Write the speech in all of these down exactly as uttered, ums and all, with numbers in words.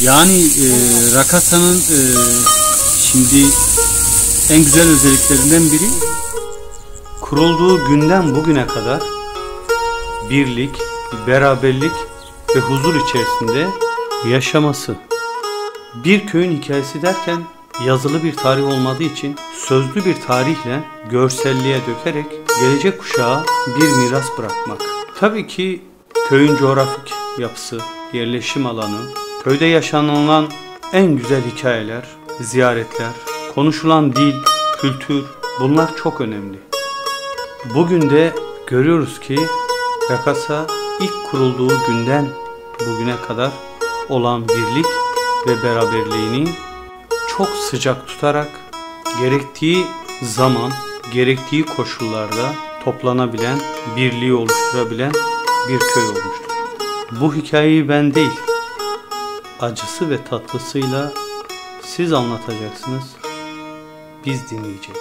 Yani e, Rakasa'nın e, şimdi en güzel özelliklerinden biri kurulduğu günden bugüne kadar birlik, beraberlik ve huzur içerisinde yaşaması. Bir köyün hikayesi derken yazılı bir tarih olmadığı için sözlü bir tarihle görselliğe dökerek gelecek kuşağa bir miras bırakmak. Tabii ki köyün coğrafik yapısı, yerleşim alanı, köyde yaşanılan en güzel hikayeler, ziyaretler, konuşulan dil, kültür, bunlar çok önemli. Bugün de görüyoruz ki Rakasa ilk kurulduğu günden bugüne kadar olan birlik ve beraberliğini çok sıcak tutarak gerektiği zaman, gerektiği koşullarda toplanabilen, birliği oluşturabilen bir köy olmuştur. Bu hikayeyi ben değil, acısı ve tatlısıyla siz anlatacaksınız, biz dinleyeceğiz.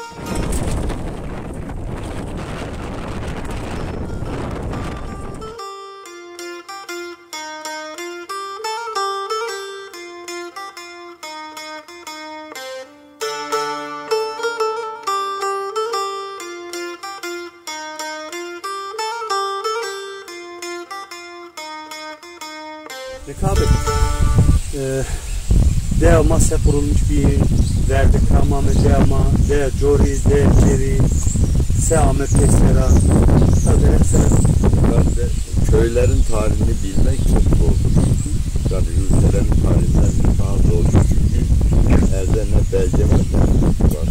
Rekabet. Ee, Dea masa kurulmuş bir verdi tamamı deama, dea jori, dea jeri, seame pesera. Tabii hepsine. Ben de köylerin tarihini bilmek çok zordur. Yani ülkelerin tarihinden daha zordur çünkü elde ne belge var ne var.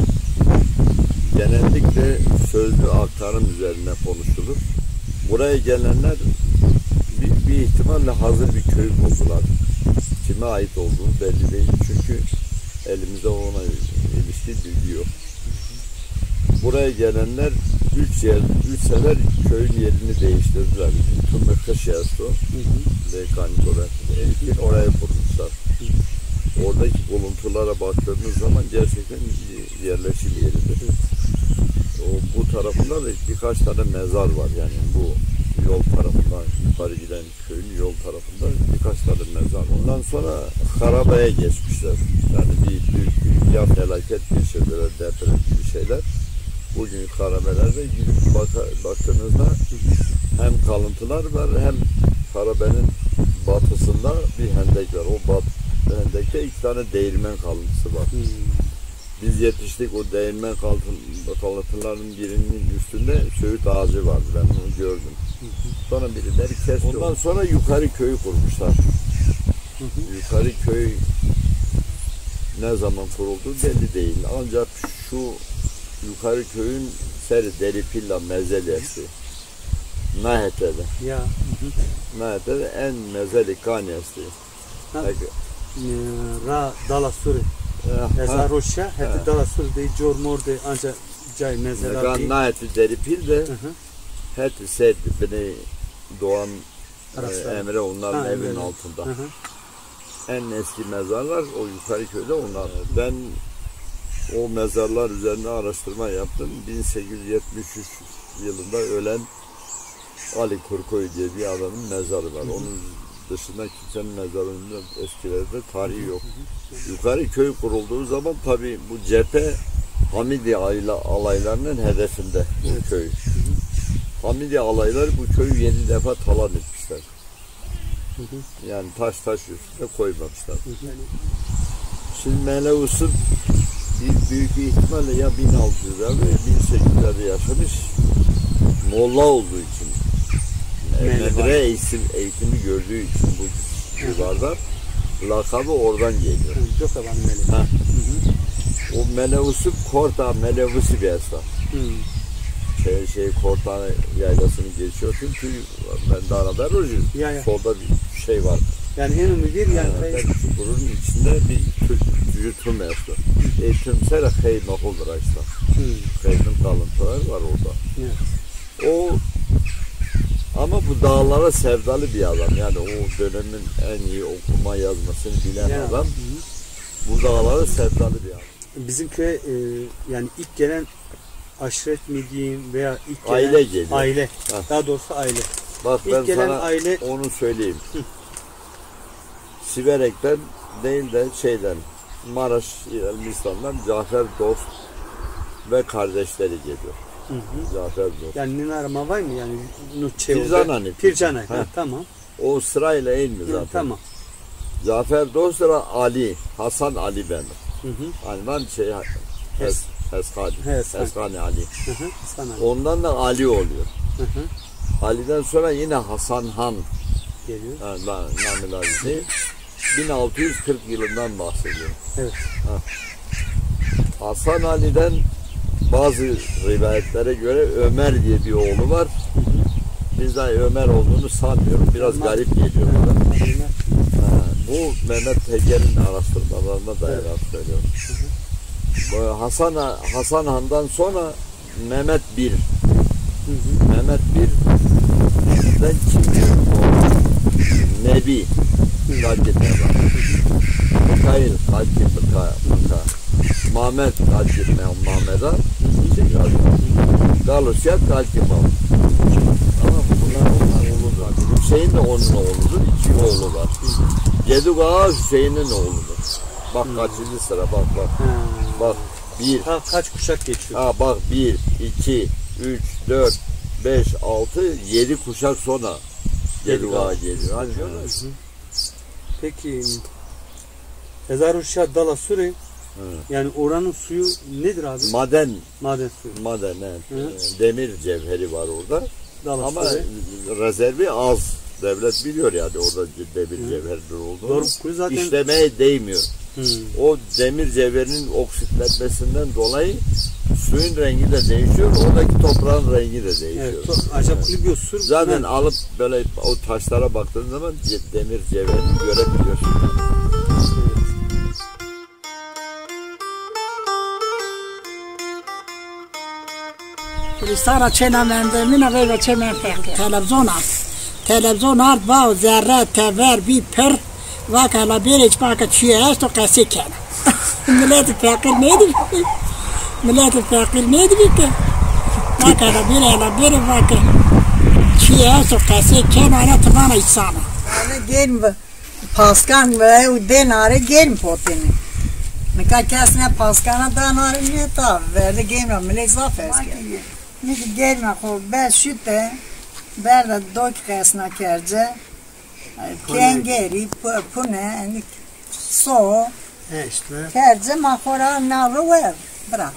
Genellikle sözlü aktarım üzerine konuşulur. Buraya gelenler bir, bir ihtimalle hazır bir köy buldular. Kime ait olduğunu belli değil çünkü elimizde ona ilişkin bilgi yok. Buraya gelenler üç yer, üç sefer köyün yerini değiştirdiler. Tümürkış yazdı. Ve Kanikorat. İlkin oraya kurmuşlar. Oradaki buluntulara baktığımız zaman gerçekten yerleşim yeridir. O, bu tarafında da birkaç tane mezar var yani bu yol tarafından yukarı giden köyün yol tarafında birkaç tane mezar var. Ondan sonra harabeye geçmişler. Yani bir büyük bir ya felaket geçirdiler, deprem gibi şeyler. Bugün harabelerde gidip baka, baktığınızda hem kalıntılar var hem harabenin batısında bir hendek var. O bat, hendekte iki tane değirmen kalıntısı var. Hmm. Biz yetiştik o değirmen kalıntılarının birinin üstünde söğüt ağacı vardı. Ben onu gördüm. Sonra birileri kesti. Ondan sonra yukarı köyü kurmuşlar. Hı hı. Yukarı köy ne zaman kuruldu belli değil. Ancak şu yukarı köyün seri Deripilla Mezelesi Nahete'de. Ya. Nahete'de en mezeli kaniyesi. Ra Dalasuri. Eza roşa hep Dalasuri de jor morde ancak cay mezela değil. Nahete Deripil de hep sed beni Doğan e, Emre onların ha, evinin altında. Hı hı. En eski mezarlar o yukarı köyde onlar. Ben o mezarlar üzerine araştırma yaptım. bin sekiz yüz yetmiş üç yılında ölen Ali Kurkoy diye bir adamın mezarı var. Hı hı. Onun dışında kimsenin mezarında eskilerde tarihi yok. Hı hı. Yukarı köy kurulduğu zaman tabii bu cephe Hamidi alaylarının hedefinde bu evet. Köy. Hı hı. Hamidi alayları bu köyü yedi defa talan etmişler. Hı hı. Yani taş taş üstüne koymamışlar. Hı hı. Şimdi Melevus'un bir büyük bir ihtimalle ya bin altı yüzlerde ya bin sekiz yüzlerde yaşamış Molla olduğu için medre eğitim, eğitimi gördüğü için bu civarda lakabı oradan geliyor. Çok da var o Melevus'un Korta Melevus'u bir esnaf. Şey, şey Korta yaylasını geçiyor çünkü ben de arada rojum. Solda bir şey var. Yani en önemli bir yani yani çukurun içinde bir yutrum esnaf. Eğitimsel kaymak olur işte. Kaymak kalıntıları var orada. Evet. O ama bu dağlara sevdalı bir adam. Yani o dönemin en iyi okuma yazmasını bilen yani, adam. Hı. Bu dağlara sevdalı bir adam. Bizim köye e, yani ilk gelen aşiret mi diyeyim veya ilk gelen aile geliyor. Aile. Ha. Daha doğrusu aile. Bak ilk ben gelen sana aile... onu söyleyeyim. Hı. Siverek'ten değil de şeyden Maraş Elbistan'dan Cafer Dost ve kardeşleri geliyor. Hı hı. Cafer Dost. Yani Ninarma var mı yani? Nuçe Pirzanani. Pirzanani. Tamam. O sırayla inmiyor zaten. Hı, tamam. Cafer Dost da Ali, Hasan Ali benim. Hı hı. Yani ben şey Hes, Heshani, Heshani. Heshani Ali. Hı hı. Hasan Ali. Ondan da Ali oluyor. Hı hı. Ali'den sonra yine Hasan Han Geliyor. yani Namil Ali değil. bin altı yüz kırk yılından bahsediyorum. Evet. Ha. Hasan Ali'den bazı rivayetlere göre Ömer diye bir oğlu var. Hı hı. Bizden Ömer olduğunu sanmıyorum. Biraz Ömer. garip geliyor bana. Evet. Ha, bu Mehmet Teker'in araştırmalarına dayanarak söylüyorum. Hı hı. Bu Hasan Hasan Han'dan sonra Mehmet bir. Hı hı. Mehmet bir'den kim o? Nebi. Galgit Nebi. Mikail Galgit Mika. Mehmet Galgit Mehmet'a. Galusya Galgit Mehmet. Tamam mı? Bunlar onlar oğlu var. Hüseyin de onun oğludur. İki oğlu var. Geduk Ağa Hüseyin'in oğludur. Bak kaçıncı sıra bak bak. Ha. Bak bir. Ha, kaç kuşak geçiyor? Ha bak bir, iki, üç, dört, beş, altı, yedi kuşak sonra Geduk Ağa geliyor. Hani görüyor musun? Peki Ezaruşa Dala Suri Hı. yani oranın suyu nedir abi? Maden, Maden suyu. maden, evet. Hı. Demir cevheri var orada. Dala Ama Suri. rezervi az. Devlet biliyor yani orada demir cevherdir olduğunu. Doğru, kuyu zaten- İşlemeye değmiyor. Hı. O demir cevherinin oksitlenmesinden dolayı suyun rengi de değişiyor. Oradaki toprağın rengi de değişiyor. Evet, çok acayip bir sur. Zaten Ha. alıp böyle o taşlara baktığın zaman ce- demir cevherini görebiliyorsun. Kristara çena mendemina ve çena televizyon az. Televizyon az va zerre tever bir per va kala bir hiç baka çiğ est o kase ken. Millet fakir neydi? Millet fakir neydi ki? Va kala bir ala bir va ka çiğ est o kase ken ana tamana insana. Ale gelm paskan ve u denare gelm potini. Nika kesne paskana danare ne ta verde gelm millet zafes gelm. Nika gelm ko beş şütte berda dok kesna kerce kengeri pune nik so He işte. kerce mahora navru ver bırak.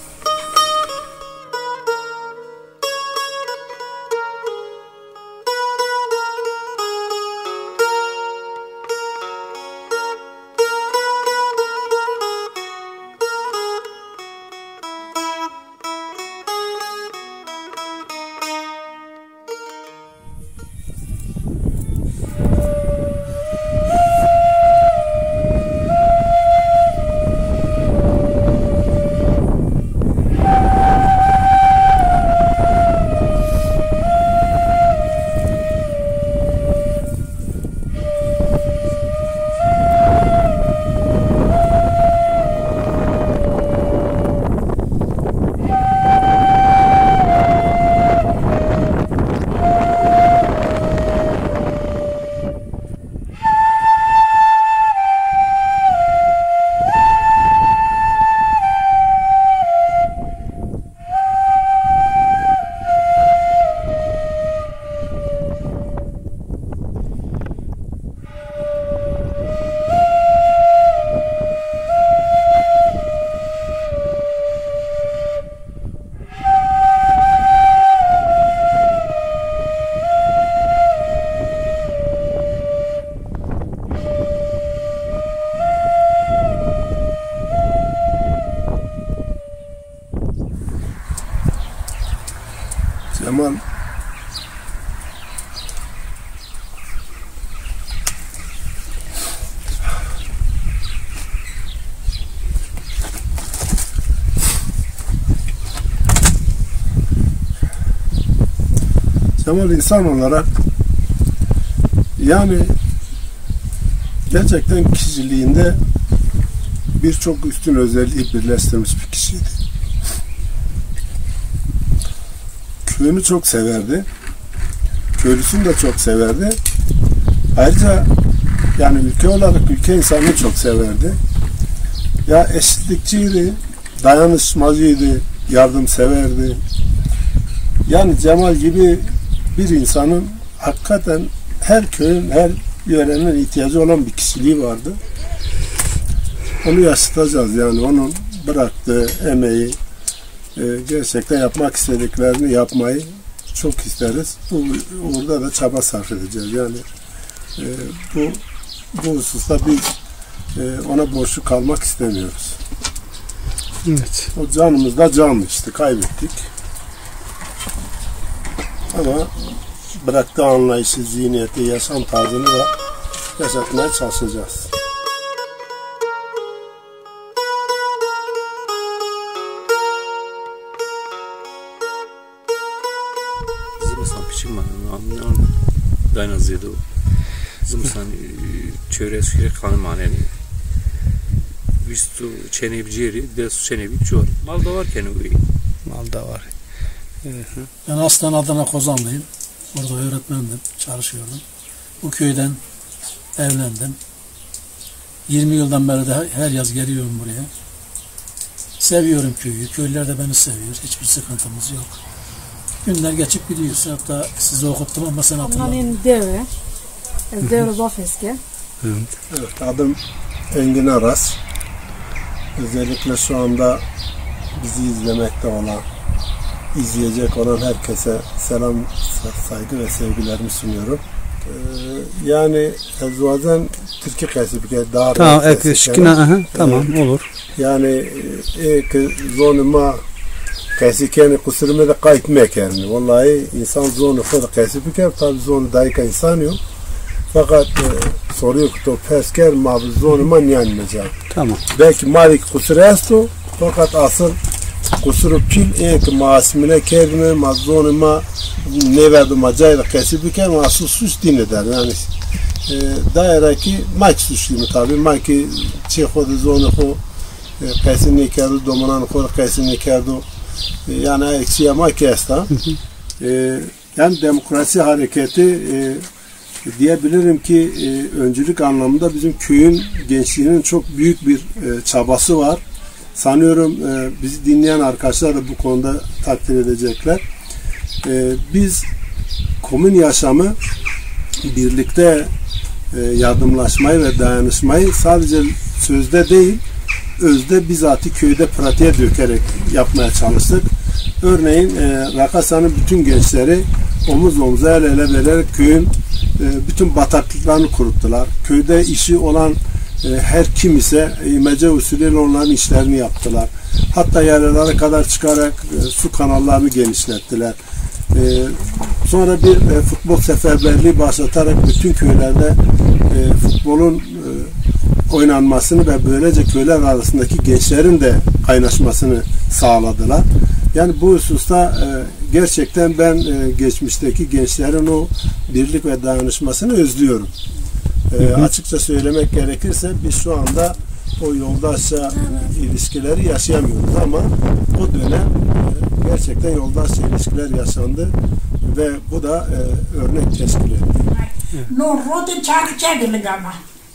Zaman Cemal insan olarak yani gerçekten kişiliğinde birçok üstün özelliği birleştirmiş bir kişiydi. Köyünü çok severdi. Köylüsünü de çok severdi. Ayrıca Yani ülke olarak ülke insanını çok severdi. Ya eşitlikçiydi, dayanışmacıydı, yardımseverdi. Yani Cemal gibi bir insanın hakikaten her köyün, her yörenin ihtiyacı olan bir kişiliği vardı. Onu yaşatacağız yani onun bıraktığı emeği, e, gerçekten yapmak istediklerini yapmayı çok isteriz. Bu orada da çaba sarf edeceğiz. Yani e, bu bu hususta biz e, ona borçlu kalmak istemiyoruz. Evet. O canımız da canlı işte kaybettik. Ama bıraktığı anlayışı, zihniyeti, yaşam tarzını da yaşatmaya çalışacağız. Zımsan piçim var. Dayanazıydı o. Zımsan çöre süre kanı maneni. Vistu çenebi ciğeri, desu çenebi çor. Mal da varken o mal da var. Evet. Ben aslen Adana Kozanlıyım. Orada öğretmendim, çalışıyordum. Bu köyden evlendim. yirmi yıldan beri de her yaz geliyorum buraya. Seviyorum köyü, köylüler de beni seviyor. Hiçbir sıkıntımız yok. Günler geçip gidiyor. Hatta sizi okuttum ama sen hatırladın. Onların deve, deve zafeske. Evet, adım Engin Aras. Özellikle şu anda bizi izlemekte olan, izleyecek olan herkese selam, saygı ve sevgilerimi sunuyorum. Ee, yani ezvazen Türkiye kesibike daha tamam, ek şikina aha tamam ee, olur. Yani ek zonuma kesikeni kusuruma da kayıtmak yani. Vallahi insan zonu kadar kesibike tabi zonu dayıka insan yok. Fakat e, soruyor ki to pesker ma zonuma niyanmayacak. Tamam. Belki malik kusur esto fakat asıl kusuru pil ek masmine kerme mazonuma ne verdim acayla kesibike ma asıl suç dinleder yani. E, daire ki maç suçlu tabi maki çi kodu zonu ko kesinlikle kerdu domanan ko kesinlikle kerdu yani eksiye ma kesta. E, yani demokrasi hareketi e, diyebilirim ki e, öncülük anlamında bizim köyün gençliğinin çok büyük bir e, çabası var. Sanıyorum e, bizi dinleyen arkadaşlar da bu konuda takdir edecekler. E, biz komün yaşamı, birlikte e, yardımlaşmayı ve dayanışmayı sadece sözde değil, özde bizatihi köyde pratiğe dökerek yapmaya çalıştık. Örneğin e, Rakasa'nın bütün gençleri omuz omuza el ele vererek köyün e, bütün bataklıklarını kuruttular. Köyde işi olan e, her kim ise imece usulüyle onların işlerini yaptılar. Hatta yerlere kadar çıkarak e, su kanallarını genişlettiler. E, sonra bir e, futbol seferberliği başlatarak bütün köylerde e, futbolun e, oynanmasını ve böylece köyler arasındaki gençlerin de kaynaşmasını sağladılar. Yani bu hususta e, gerçekten ben e, geçmişteki gençlerin o birlik ve dayanışmasını özlüyorum. E, hı hı. Açıkça söylemek gerekirse biz şu anda o yoldaşça ilişkileri yaşayamıyoruz ama o dönem e, gerçekten yoldaşça ilişkiler yaşandı ve bu da e, örnek teşkil etti. Non rote çarkı çekildik ama.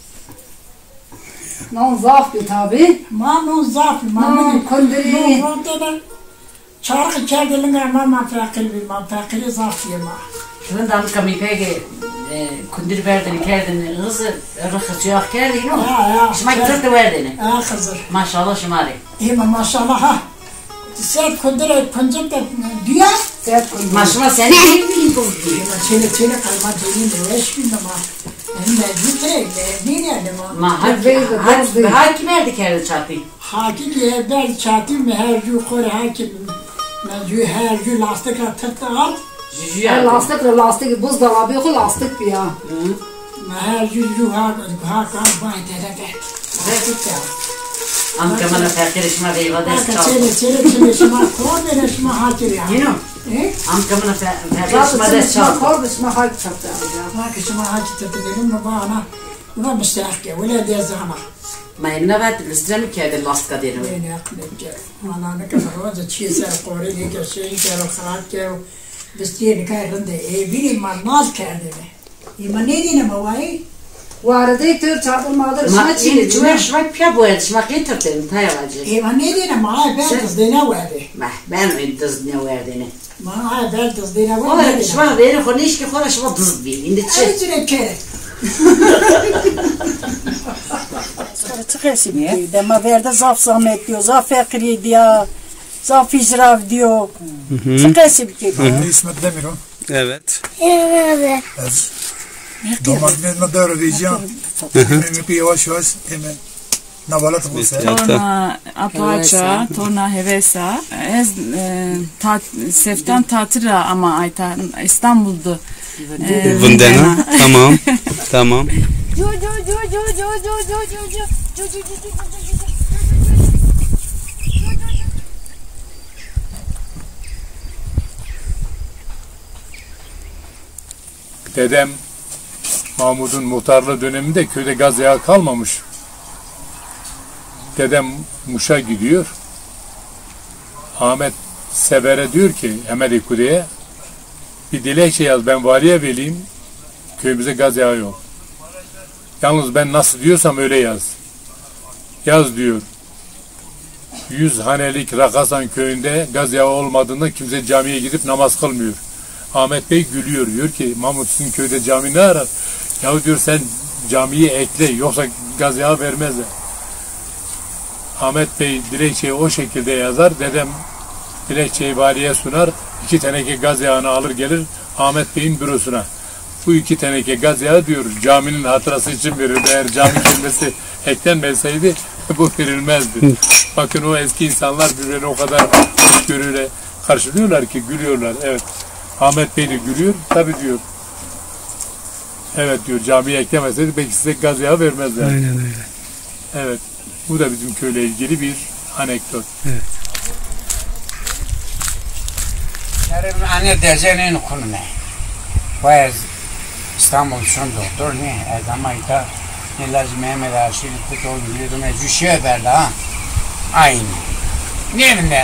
Non zafti tabi. Ma non zafti. Non kondiri. Non rote çarkı çekildik ama ma fakir bir ma fakir zafti ma. Şunun da kami peki kundir verdin kerdin hızı rıhısı yok kerdin o. Şuma gittirdi verdin. Ha kızır. Maşallah şumari. İyi maşallah ha. Sen kundir kundir de diyor. Sen kundir. Maşallah sen iyi mi bu? Çele çele kalma değil de eş gün ama. Hem de gitre ne ne ne ma. Ma hakim hakim verdi kerdin çatı. Hakim ye ben çatı mı her gün kore hakim. Ben her gün lastik atıp al. Ya lastik lastik buzdolabı yok lastik bir ya. Her gün yuha yuha kan bay derede. Evet ya. Amca bana fertirişme ve ibadet çal. Çele çele çele şuma kor ve şuma hakir ya. Yino. E? Amca bana fertirişme de çal. Kor ve şuma hakir çaptı ya. Bak şuma hakir çaptı dedim mi bana. Buna müstahke öyle diye zama. Ma emna vet lüstremi kedi lastka denu. Ne yapayım ki? Ana ne kadar olacak çiğser kore diye ki şey kero khalat kero. Biz diye ne kadar rende e biri man naz kerde. İma ne diyene bavay? Vardı tır çadırmadır. Ma Şuna ini çiğnedi. cuma şmak pya boyadı. Şmak getirdim tayavacı. Eva ne diyene ma ben kız dene verdi. Ma ben mi dız ne verdiğini. Ma ben kız dene verdi. Ola şmak veri konu iş ki konu şmak dız bir. Indi çe. Ay cüre kere. Çıkıyorsun ya. Dema verdi zaf zahmet diyor. Zaf fakiri diyor. Zaf icrav diyor. Çıkıyorsun bir kere. İsmet Demir'o. Evet. Evet. Domatesle doğru diyeceğim. Hemen bir yavaş yavaş hemen navalat bulsa. Torna apaça, torna hevesa. Ez tat seftan tatira ama ayta İstanbul'da. Vındena. Tamam. Tamam. Jo jo jo jo jo jo jo jo jo jo jo jo jo. Dedem Mahmud'un muhtarlığı döneminde köyde gaz yağı kalmamış. Dedem Muş'a gidiyor. Ahmet Sever'e diyor ki Emedi Kude'ye bir dilekçe yaz ben valiye vereyim. Köyümüze gaz yağı yok. Yalnız ben nasıl diyorsam öyle yaz. Yaz diyor. Yüz hanelik Rakasan köyünde gaz yağı olmadığında kimse camiye gidip namaz kılmıyor. Ahmet Bey gülüyor, diyor ki Mahmut sizin köyde cami ne arar? Yahu diyor sen camiyi ekle yoksa gaz yağı vermezler. Ahmet Bey dilekçeyi o şekilde yazar. Dedem dilekçeyi valiye sunar. İki teneke gaz yağını alır gelir Ahmet Bey'in bürosuna. Bu iki teneke gaz yağı diyor caminin hatırası için verir. Eğer cami kelimesi eklenmeseydi bu verilmezdi. Bakın o eski insanlar birbirine o kadar hoşgörüyle karşılıyorlar ki gülüyorlar. Evet. Ahmet Bey de gülüyor. Tabii diyor. Evet diyor camiye eklemeseydi belki size gaz yağı vermezler. Aynen öyle. Evet. Bu da bizim köyle ilgili bir anekdot. Evet. Yarın anne derecenin konumu. Bayez İstanbul şun doktor ne? Ezamayta ne lazım Mehmet Aşil kutu biliyordum. Düşüyor verdi ha. Aynı. Ne bileyim.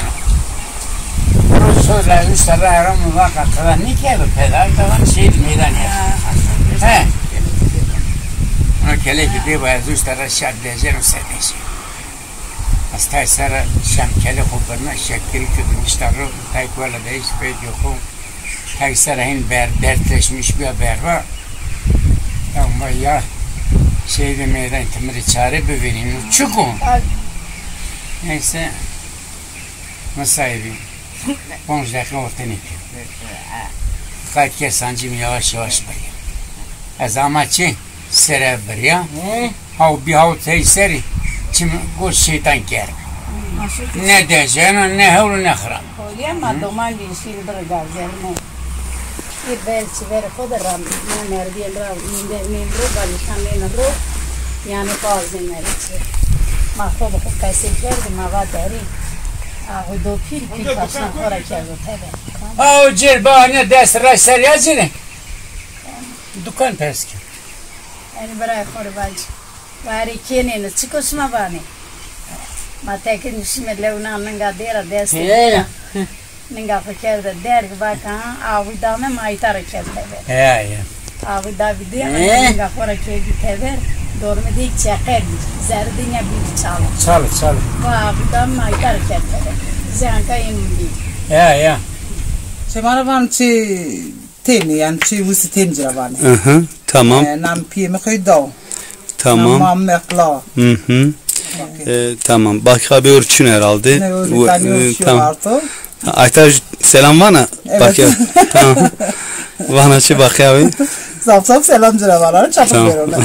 Sözler üstleri aramı vakatlar ne ki bu pedal falan şey meydan ya. He. Ona kele ki bir bayez üstleri şart diyeceğim sevmesi. Hasta esara şamkeli kubarına şekil kudum işte ru taykvala da hiç pek yok. Taysara hin ber dertleşmiş bir haber var. Ama ya şey de meydan temiri çare bir vereyim. Çıkın. Neyse. Nasaybi. Bonjdaki ortaya yapıyor. Kayıt kesancım yavaş yavaş bayım. Az ama çi sere biriya. Hav bir hav teyseri. Çim bu şeytan ger. Ne diyeceğine ne havlu ne kıram. Yema domal yeşil bir gazerme. Bir belki ver kodaram. Ne nerede rav inde membro balikan ne ro. Yani bazı nerede. Ma ko bu kaise geldi ma va dari. Ah do pil pil pasna hora kerdo tabi. Aa cirbane ders raşer yazını. Dükkan peski. Yani bırak korbancı. Vari kenene çıkışma bani. Matekin işime levna nanga dera deste. He. Nanga fikirde der baka avi dame maytar kelde. He ya. Avi davide nanga fora kedi tever. Dorme dik çeker. Zerdinya bir çal. Çal çal. Avi dame maytar kelde. Zanka imdi. Ya ya. Semana van çi temi yani çi visi temcira van. Hı hı. Tamam. Nam piyemi koydu. Tamam. Nam mekla. Hı hı. Ee, tamam. Başka bir ölçün herhalde. Ne öyle tane ölçü vardı. Aytaş selam bana. Evet. Bak ya. Tamam. Bana çi bak ya. Zap zap selam canavarları çapık Tamam. veriyorlar.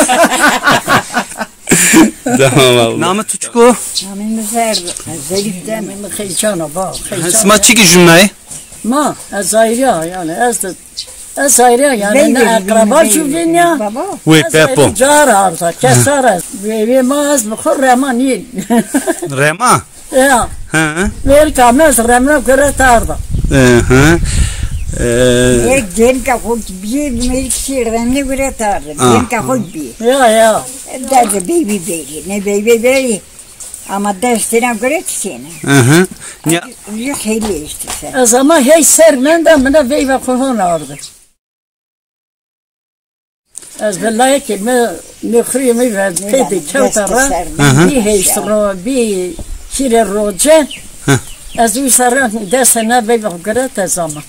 Tamam abi. Namı Tuçku. Amin ver. Zeliften mi khilçana ba. Sma çiki cümleyi. Ma azayriya yani az da azayriya yani ne akraba şu dünya. Oui, Pepo. Car arda kesara. Ve maz bukhur ramani. Rema. Ya. Hı. Ver kamez ramna göre tarda. Hı hı. Eee gen ka hoj bir merik şirrenle göre tarda. Gen ka hoj bir. Ya ya. Derdi baby baby. Ne baby baby. Ama dersine göre çiğne. Hı hı. Ya. Yok hele işte sen. O zaman hey sermen de bana veyve kohon ardı. از بلایی که من نخری می‌ورد پیدا کودرا بی هیست رو بی شیر روجه از او سر دست نبی بگرد از آما.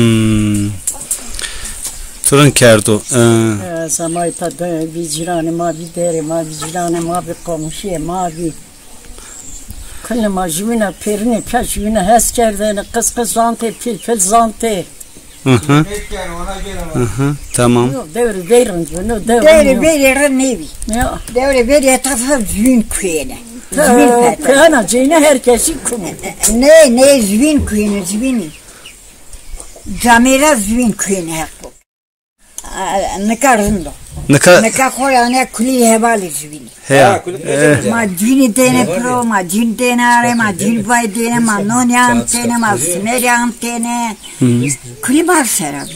ترن کردو. از آمای تا بی جیران ما بی دیر ما بی جیران ما بی قومشی ما بی کل ما جوینا پیرنی پیا جوینا هست کردن قص قص زانته پیل پیل زانته. Aha. Aha. Tamam. Devre verin bunu devre. Devre verin nevi. Ya. Devre ver etrafa zün kuyene. Kuyana cine herkesi kumu. Ne ne zün kuyene züni. Camera zün kuyene hep bu. Ne karında. Ne kadar? Ne kadar koyana kuli hevali züni. He. Ma cini dene pro, ma cini denare, ma cini bay dene, ma nonyam dene, ma smeryam dene. Kuli var serabi.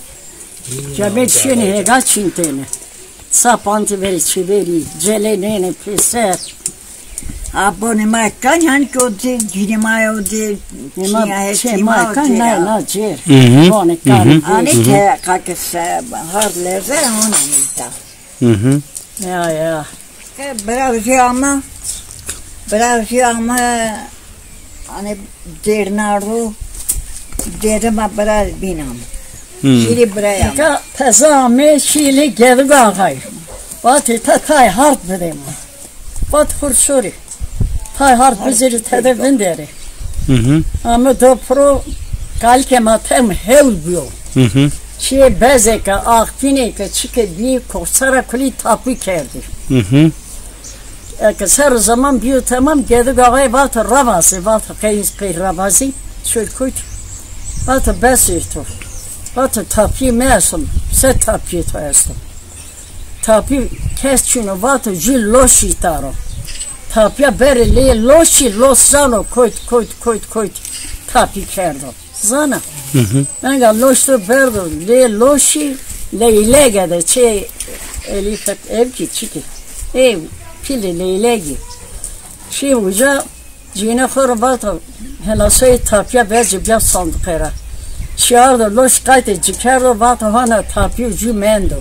Cebet şunu hega çintene. Sapantı veri çiveri, celenene peser. Abone ma kanyan ki o de cini ma o de ma şey ma kan ne na cer. Bone kan. Ani te kakes harleze ona nita. Mhm. Ya ya. Bravo ama. Bravo ama hani dernaro dedim abra binam. Şili braya. Ka tazame şili geldi ağay. Batı tatay hart dedim. Bat hurşuri. Tay hart bizleri tedevin deri. Mhm. Ama do pro kalke matem helbiyo. Mhm. Şi bezeka akfine ka çıke bir korsara kuli tapu kerdi. Mhm. که سر زمان بیو تمام گده گاهی وقت روازی وقت قیز قی روازی شد کود وقت بسیر تو وقت تاپی میستم سه تاپی تو هستم تاپی کس چونو وقت جی لوشی تارو تاپی بری لی لوشی لوس زانو کوید کوید کوید کوید تاپی کردم زانه من گه لوش تو بردم لی لوشی لیله گده چه الیفت ev ki çiki ev pili leylegi. Şey uca cine khorbato helasay tapya bezci bir sandık era. Şiarda loş kayte cikerdo bato hana tapya cümendo.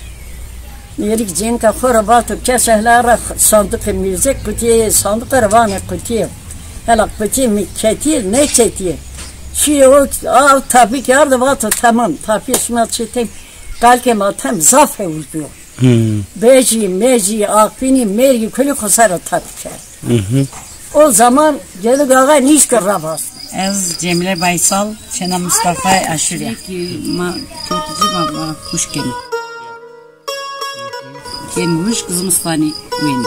Yerik cin ka khorbato kesehlara sandık mirzek kutiye sandık ervane kutiye. Hala kutiye mi ketiye ne ketiye. Şey o av tapya yarda bato tamam tapya şuna çetim kalke matem zafe uzuyor. Beji, meci, akfini, mergi, külü kusara tabi O zaman geldi gaga niş kırrabaz. Ez Cemile Baysal, Şena Mustafa Aşırya. Ma tutucu ma kuş kemi. Kemi kuş kızım Mustafa Ueni.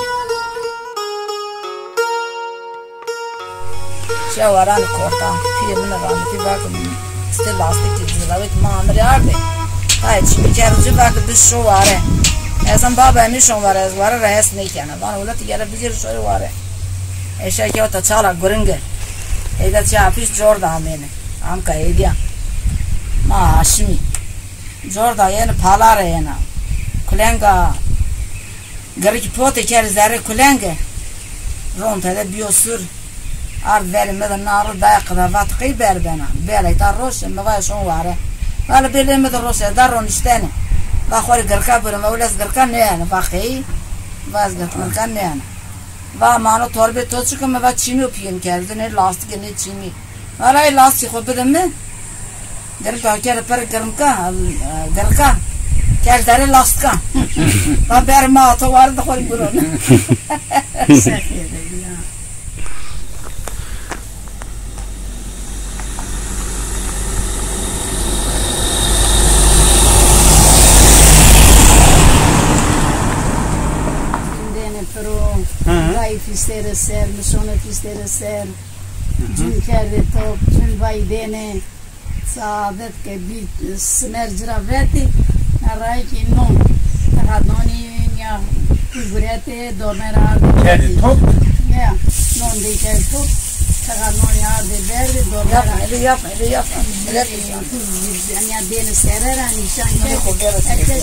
Şavaran korta, filmine rahmeti bakın. İşte lastik diziler, mamre ardı. Hayır, şimdi kerci bakın bir şu var. Ezan baba mişon var, ez var reis ne ki ana. Bana ulat yere bizir şöyle var. Eşe ki o ta çala gurunge. Eyda çapiş jorda amene. Am ka eydia. Ma Haşimi. Jorda yani palar yana. Kulenga gariki pote kere zerre kulenge. Rontada biosur. Ard verilmeden narı dayakda vatqi ber bana. Bela ta roşe me şon var. Valla beleme de roşe darron istene. باخوری گرکا برم اولیس گرکا نیانه باخی باز گرکا نیانه و مانو تربیت تو چکم و چینی پیون کرده نه لاستیک نه چینی ولی لاستیک خود بدم نه گرکا کار پر گرکا گرکا کار داره لاستیکا و برم ما تو وارد خوری برون Vai fistere ser, misone fistere ser, cün kerde top, cün vai dene, saadet ke bir siner ciraveti, naray ki non, takadoni ya kuburete dormera. Kerde top? Ya, non de kerde top, takadoni arde verde dormera. Yapma, öyle yapma, öyle yapma. Öyle ya dene serer, nişan kerde.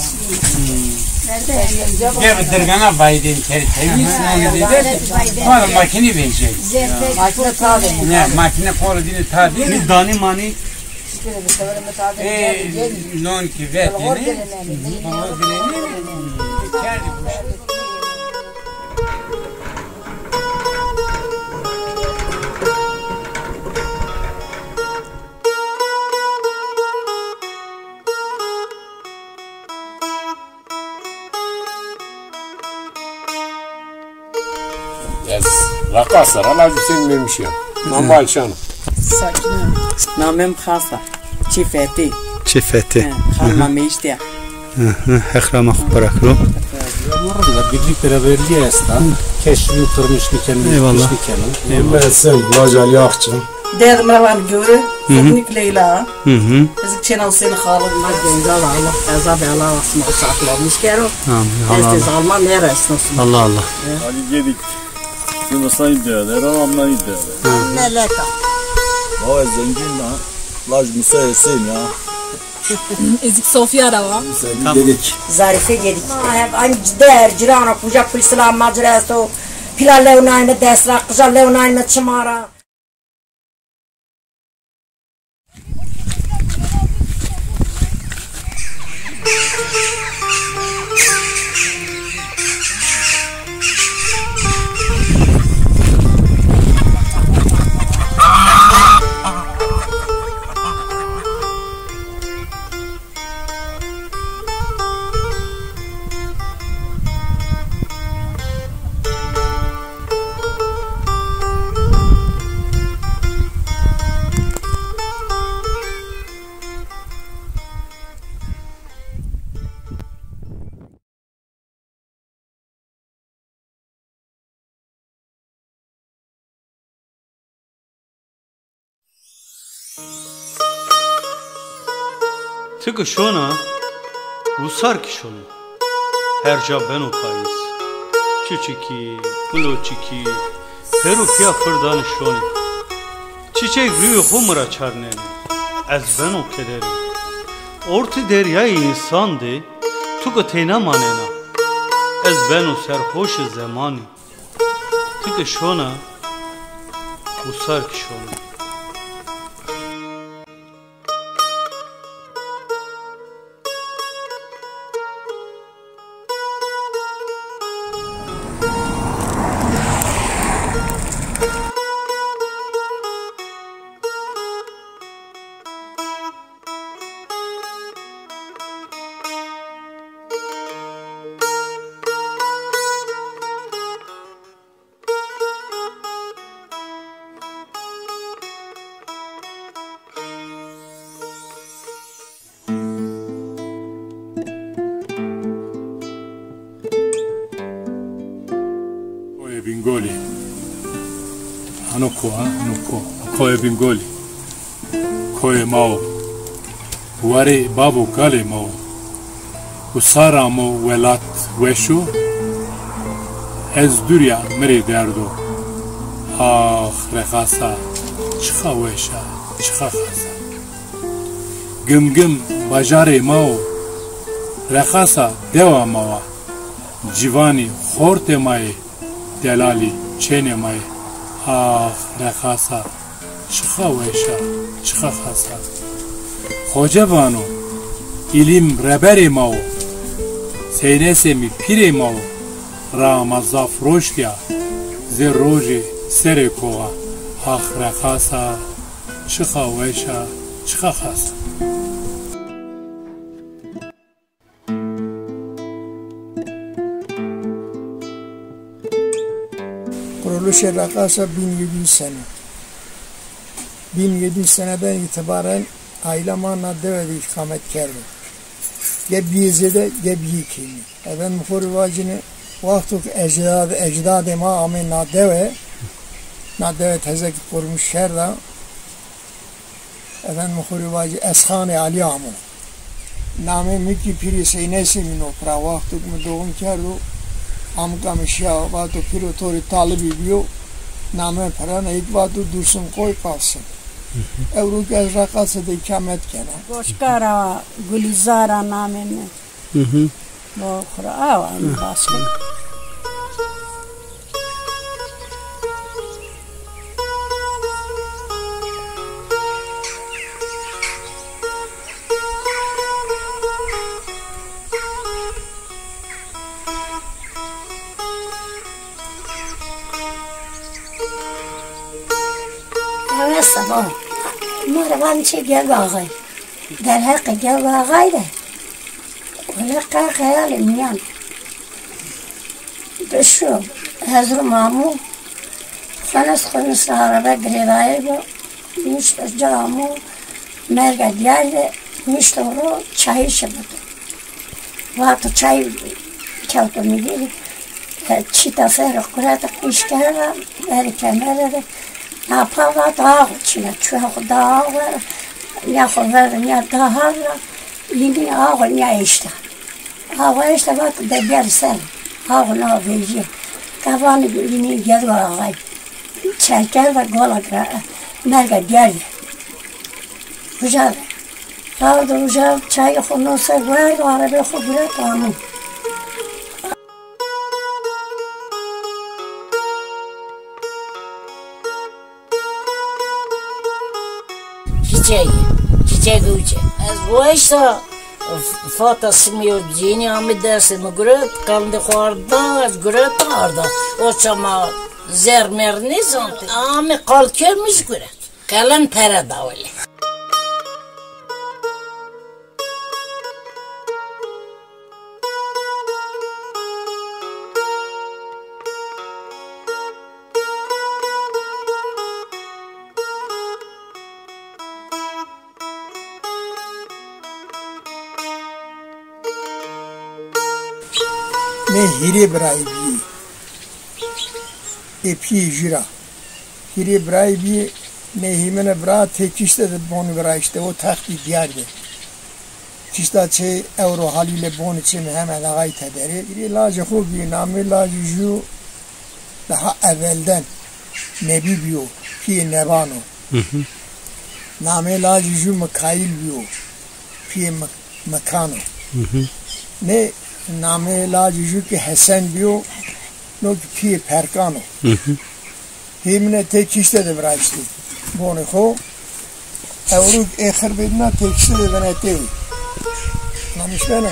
Gel dergana baydın kere temizliğine dedi. Bana makine verecek. Makine tabi. Ne makine koru dini tabi. Bir dani mani non ki vetini, ama dileni, kendi رقاصة أنا جسم ممشي ما بالشان ساكنة نامم خاصة شفتي شفتي خالنا ميشتيا اخرام اخبارك رو مرة birlik beraberliğe esnaf keşfini tırmışlı kendini eyvallah ben sen lacal yakçım Dedim ben görü teknik Leyla hı hı Ezik çena seni xalıq ma gencal Allah azab ala asma saatlarmış kero amin Estes Alman neresiniz Allah Allah Ali gedik Yunus'tan derler Ram'dan derler Meleka Vay zengin lan Laj Musa Esin ya Ezik Sofya da var. Gedik Zarife gedik. Aynı der cirana kucak pilsilan macresto pilalle unayna desra kızalle unayna çımara. Tıkı şona Vusar ki şonu Herca ben o payız Çiçiki Buloçiki Peru pya fırdan şoni Çiçek rüyü humra çarneni Ez ben o kederim Orti deryayı insandı Tıkı teyna manena Ez ben o serhoş zamani Tıkı şona Vusar ki şonu Bingoli Hanoko Hanoko Koye Bingoli Koye Mao Wari Babu Kale Mao Usara Mo Velat Veshu Ez Durya Meri Derdo Ah Rekhasa Çıka Vesha Çıka Khasa Güm Güm Bajare Mao Rekhasa Deva Mao Civani Khorte Mae Delali çene may ah rekhasa çıka veşa çıka khasa Hocavano ilim reberi mao seynese mi pire mao ramazaf roşya zeroji sere kova ah rekhasa çıka veşa çıka khasa Kuruluş Rakasa bin yedi yüz sene. bin yedi yüz seneden itibaren ailema Naddeve'de ikamet kerdi. Geb yizede geb yikini. Efendim Hurvacını vaktuk ecdad ecdad ma amin Naddeve Naddeve tezeki kurmuş şerda. Efendim Hurvacı Eshane Aliyamu. Name miki piri seynesi min opra vaktuk mu doğum kerdu. Amka mişya vato piro tori talibi biyo name paran ek vato dursun koy kalsın. Evru kez rakası da ikamet kena. Boşkara Gulizara nameni. Hı hı. Boşkara ava başka. Evet sabah. Maravan çi gel bağay. Der hakkı gel bağay da. Öyle kar hayalim yan. Beşo. Hazır mamu. Fanas konusu araba grevayı bu. Mişte camı. Merga diyardı. Mişte o çayı şabadı. Vakti çay kağıtı midiri. Çita ferro kurata işkara. Veri kemerleri. Napava dağ içine. Çok dağ var. Ya kovar ya dağ var. Yine ağ ya işte. Ağ işte vakti de dersen. Ağ ne yapacak? Kavanı yine gel ağay. Çerker ve gola merga diyardı. Güzel. Kaldı güzel çayı konusu var. Araba kubra tamam. Çiçeği, çiçeği uçe. Bu işte fatasını yiyini amı dersimi görüp kaldı kuarda, görüp kuarda. O çama zermer ne zanti? Amı kalkırmış görüp. Kalan para da öyle. Ne hiri brai bi epi jira hiri brai bi ne himene bra tekişte de bonu bra işte o takdi diyardı kişta çe euro haliyle bonu çe hemen ağay tederi hiri lacı hu bi namı lacı ju daha evvelden nebi biyo pi nebano namı lacı ju mekail biyo pi mekano ne नामे लाज यू के हसन बियो नो की फरकानो हमने ते किस्ते दे बरास्ती बोने खो और आखर बिना ते किस्ते दे बनाते नमस्कार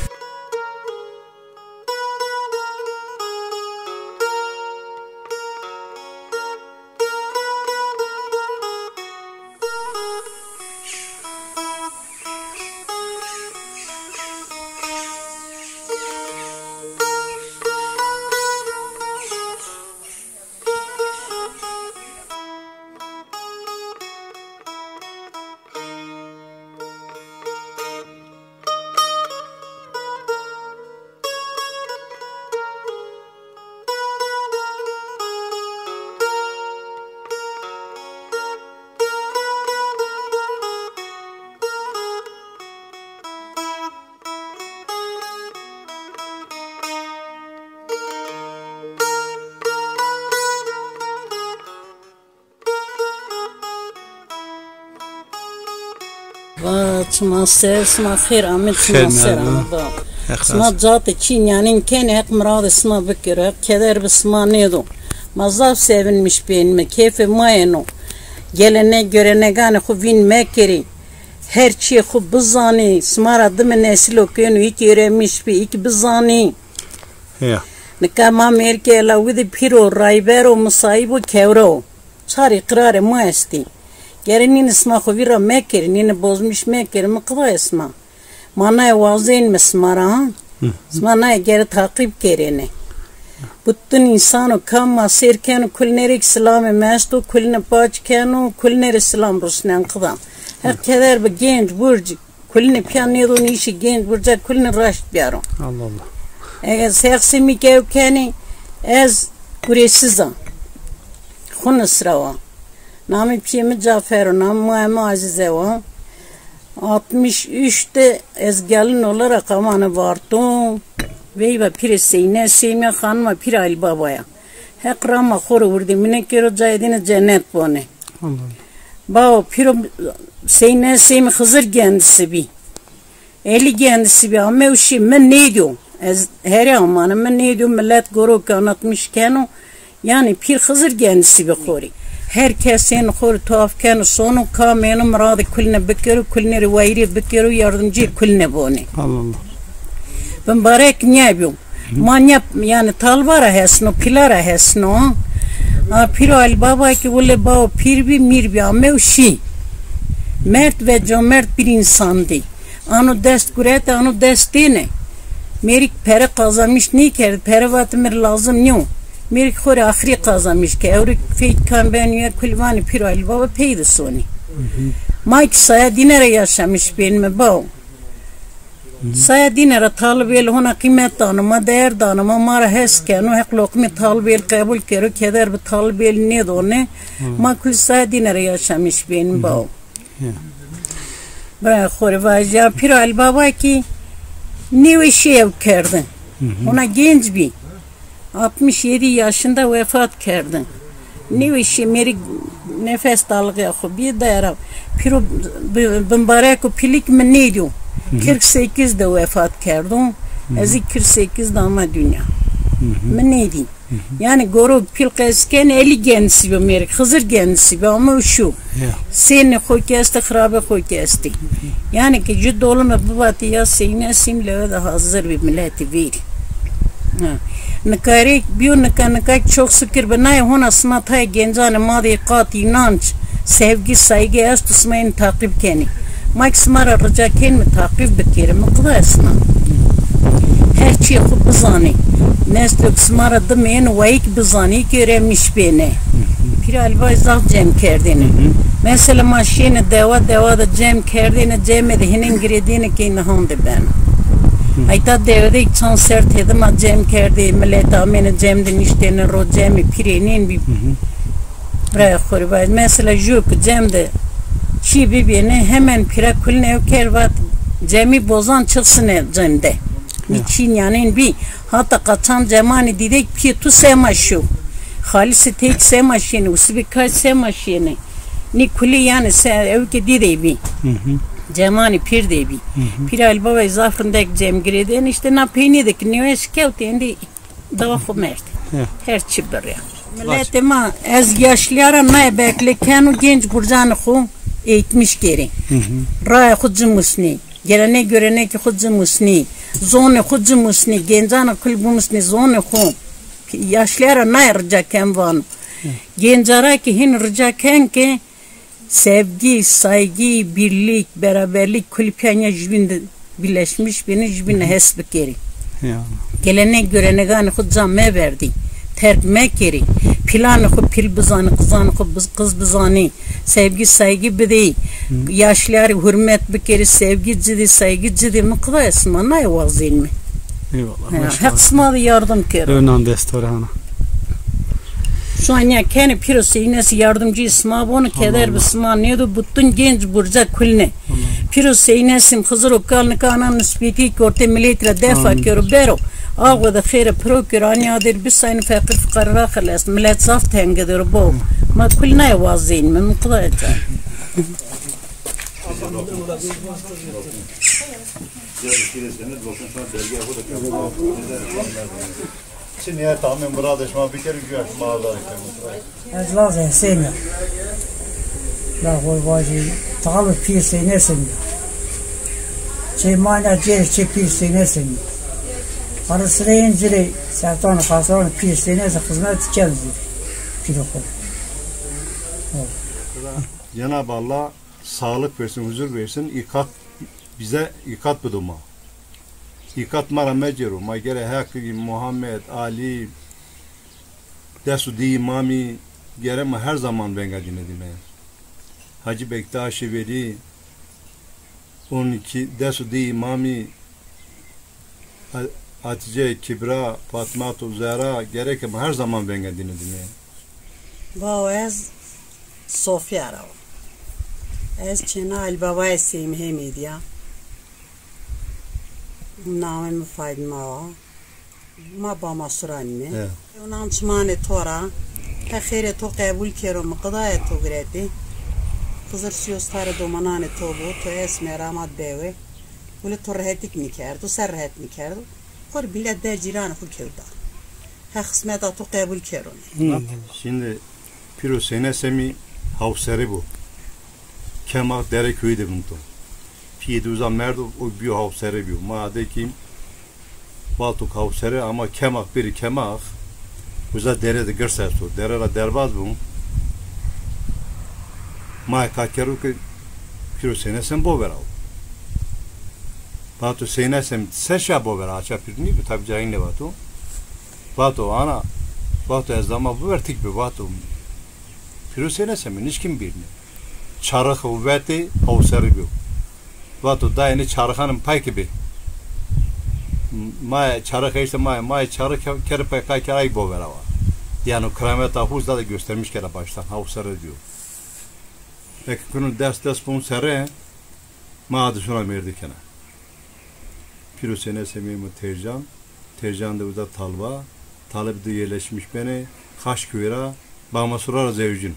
سما سر سما خير عمل سما سر عمل سما جات çin yani kendi hep murad sma bekir keder bisma nedo mazaf sevinmiş benim keyfe mayeno gelene görene gane xuvin mekeri her şey xu bizani smara dım nesil okenu hiç öğrenmiş bir iki bizani ya ne kama merke la with piro raibero musaibo kevro çar ikrar muesti Gerenin isma xuvira mekeri nine bozmuş mekeri mıkva isma manay vazin mesmara manay geri takip kerene bütün insanı kama sirken kulner İslam'ı mesto kulne paçkenu kulner İslam rusnen kıvam her kadar bir genç burcu kulne piyanedon işi genç burcu kulne raşt biyaro Allah Allah eğer seksimi kevkeni ez kuresiza khunasrava Namı piyemi Cafer, namı Muhammed Azize o. altmış üçte ez gelin olarak amanı vardım. Veyva pire seyne seyme hanıma pire Ali Baba'ya. Hek rama khoru vurdu. Mine kero cayedine cennet bone. Bao pire seyne seyme Hızır kendisi bi. Eli kendisi bi. Ama uşi men ne diyor? Ez her amanı men ne diyor? Millet goru kanatmışken o. Yani pir Hızır kendisi bi khori. Herkesin khur tuhafken sonu kamenim radı kulne bekeru kulne rivayri bekeru yardımcı kulne boni. Allah Allah. Ben barek ne yapıyorum? Manya yani talvara hesno pilara hesno. Ha Piro Ali Baba ki öyle baba pir bir mir bir ama o şey. Mert ve cömert bir insandı. Onu dest kurete, onu dest dene. Merik pere kazanmış ne kerdi? Pere vatı mer lazım ne o? Merik khore ahri kazanmış ki. Evrik feyt kampanya kulvani Piro Ali Baba peydi soni. Mike saya dinere yaşamış benim baba. Saya dinere talibel hona kıymet tanıma, değer tanıma, mara heskenu, hek lokmi talibel kabul kero, keder bir talibel ne do ne? Ma kul saya dinere yaşamış benim baba. Bırak khore vajja Piro Ali Baba ki ne bir şey kerdi. Ona genç bir altmış yedi yaşında vefat kerdi. Ne bir şey meri nefes dalgaya khu bir dayara Piro bimbarek o pilik mi ne diyor? kırk sekizde vefat kerdim. Ezi kırk sekizde ama dünya. Mi ne diyeyim? Yani goru pil kesken eli gençsi bir meri, Hızır gençsi bir ama şu. Seni koy kesti, harabe koy kesti. Yani ki cüd olma bu batı ya seyne simle de hazır bir milleti değil. Nıkarek bir nıka nıka çok sıkır benay hona sınataya gencane madi kat inanç, sevgi, saygı es tusmayın takip keni. Maksımara rıca ken mi takip bekeri mi kılaysına. Her şey ku bizani. Nesli kısmara dımayın vayik bizani göremiş beni. Pir alba izah cem kerdini. Mesela maşini deva deva da cem kerdini cem edi hinin giredini ki nahondu ben. Ayta devde çan sert edim a cem kerdi millet amene cemde nişteni ro cemi pirenin bir buraya khuribay. Mesela juk cemde çi bibini hemen pira kulne evkervat cemi bozan çıksın cemde. Niçin yani bir hatta kaçan cemani didek ki tu semaşu. Halisi tek semaşini usi birkaç semaşini. Ni kuli yani sen evke didey bir. Cemani pir de bir. Pir Ali Baba zafrındaki cem gireden işte na peynidek ne eşkevti endi dava khumert. Her çibir ya. Millete ma az yaşlılara ne bekleken o genç burcanı khu eğitmiş geri. Raya khudcumusni. Gelene görene ki khudcumusni. Zone khudcumusni. Gencana kulbumusni zone khu. Yaşlılara ne rıcaken van. Gencara ki hin rıcaken ki sevgi, saygı, birlik, beraberlik kulüpyanya jibinde birleşmiş beni jibine hesbik geri. Gelene görene gani khudcam me verdi. Terk me geri. Planı khu pil bizani, kızanı khu kız bizani. Sevgi, saygı bidi. Yaşlıları hürmet bikeri, sevgi cidi, saygı cidi mi kılayasın ma ne vazil mi? Eyvallah. Haksmadı yardım kere. Önan destorana. Şu an ya kendi pirosu iğnesi yardımcı isma bunu keder bir isma neydi bütün genç burca kulne. Pirosu iğnesim Hızır okalını kanan nispeti korte milletire defa kero bero. Ağu da khire pro kero anyadır bir sayını fakir fıkarra khalas millet zaf tengedir bu. Ma kulne vazin mi mutlayacak. Şimdi ya tahmin burada şma bir kere güya şma da. Az lazım seni. La hol vaji talı pir senesin. Çemana cer çepir senesin. Arasırayın zile sertan hasan pir senesin hizmet çeldi. Pirokol. Cenab-ı Allah sağlık versin, huzur versin, ikat bize ikat buduma. İkat mara meceru, ma gere hakkı Muhammed, Ali, desu di imami, gere ma her zaman ben gadine dime. Hacı Bektaşi Veli, on iki desu di imami, Hatice Kibra, Fatma-tu Zehra, gerek ma her zaman ben gadine dime. Bao ez Sofya ara. Ez çena Ali Baba'yı sevmeyeyim ya. Namen müfaydı ma ma ba masurani. Onan çmane tora. Tehire to kabul kero maqdaya to greti. Kızır siyostare domanane to bu to esme ramat beve. Ule to rahatik mikar, to ser rahat mikar. Kor bilad der ciran ku kevda. Ha kısmeta to kabul kero. Şimdi piro sene semi havsere bu. Kemak dere köyde bunto. Piyeduza merdo o bir havsere bir. Ma de kim Baltuk havsere ama kemak biri kemak Uza dere de görse su. Dere la derbaz bu. Ma kakeru ki piro senesem bo verao. Bato senesem seşa bo vera aça pirni bu tabi cahin ne bato. Bato ana bato ezdama bu vertik bir bato. Piro senesem niş kim birini. Çarık uvveti havsarı bu. Bato dayını çarıkanın pay gibi. Ma çarık işte ma ma çarık kerpe kakeray bo verao. Yani kıyamet hafızda da göstermiş kere baştan havsarı diyor. Peki bunun ders ders bunun sere ma adı şuna verdik kena. Piro senese mimo tercan, tercan da uza talva, talep de yerleşmiş beni, kaş kuyra, bağma sorar zevcin.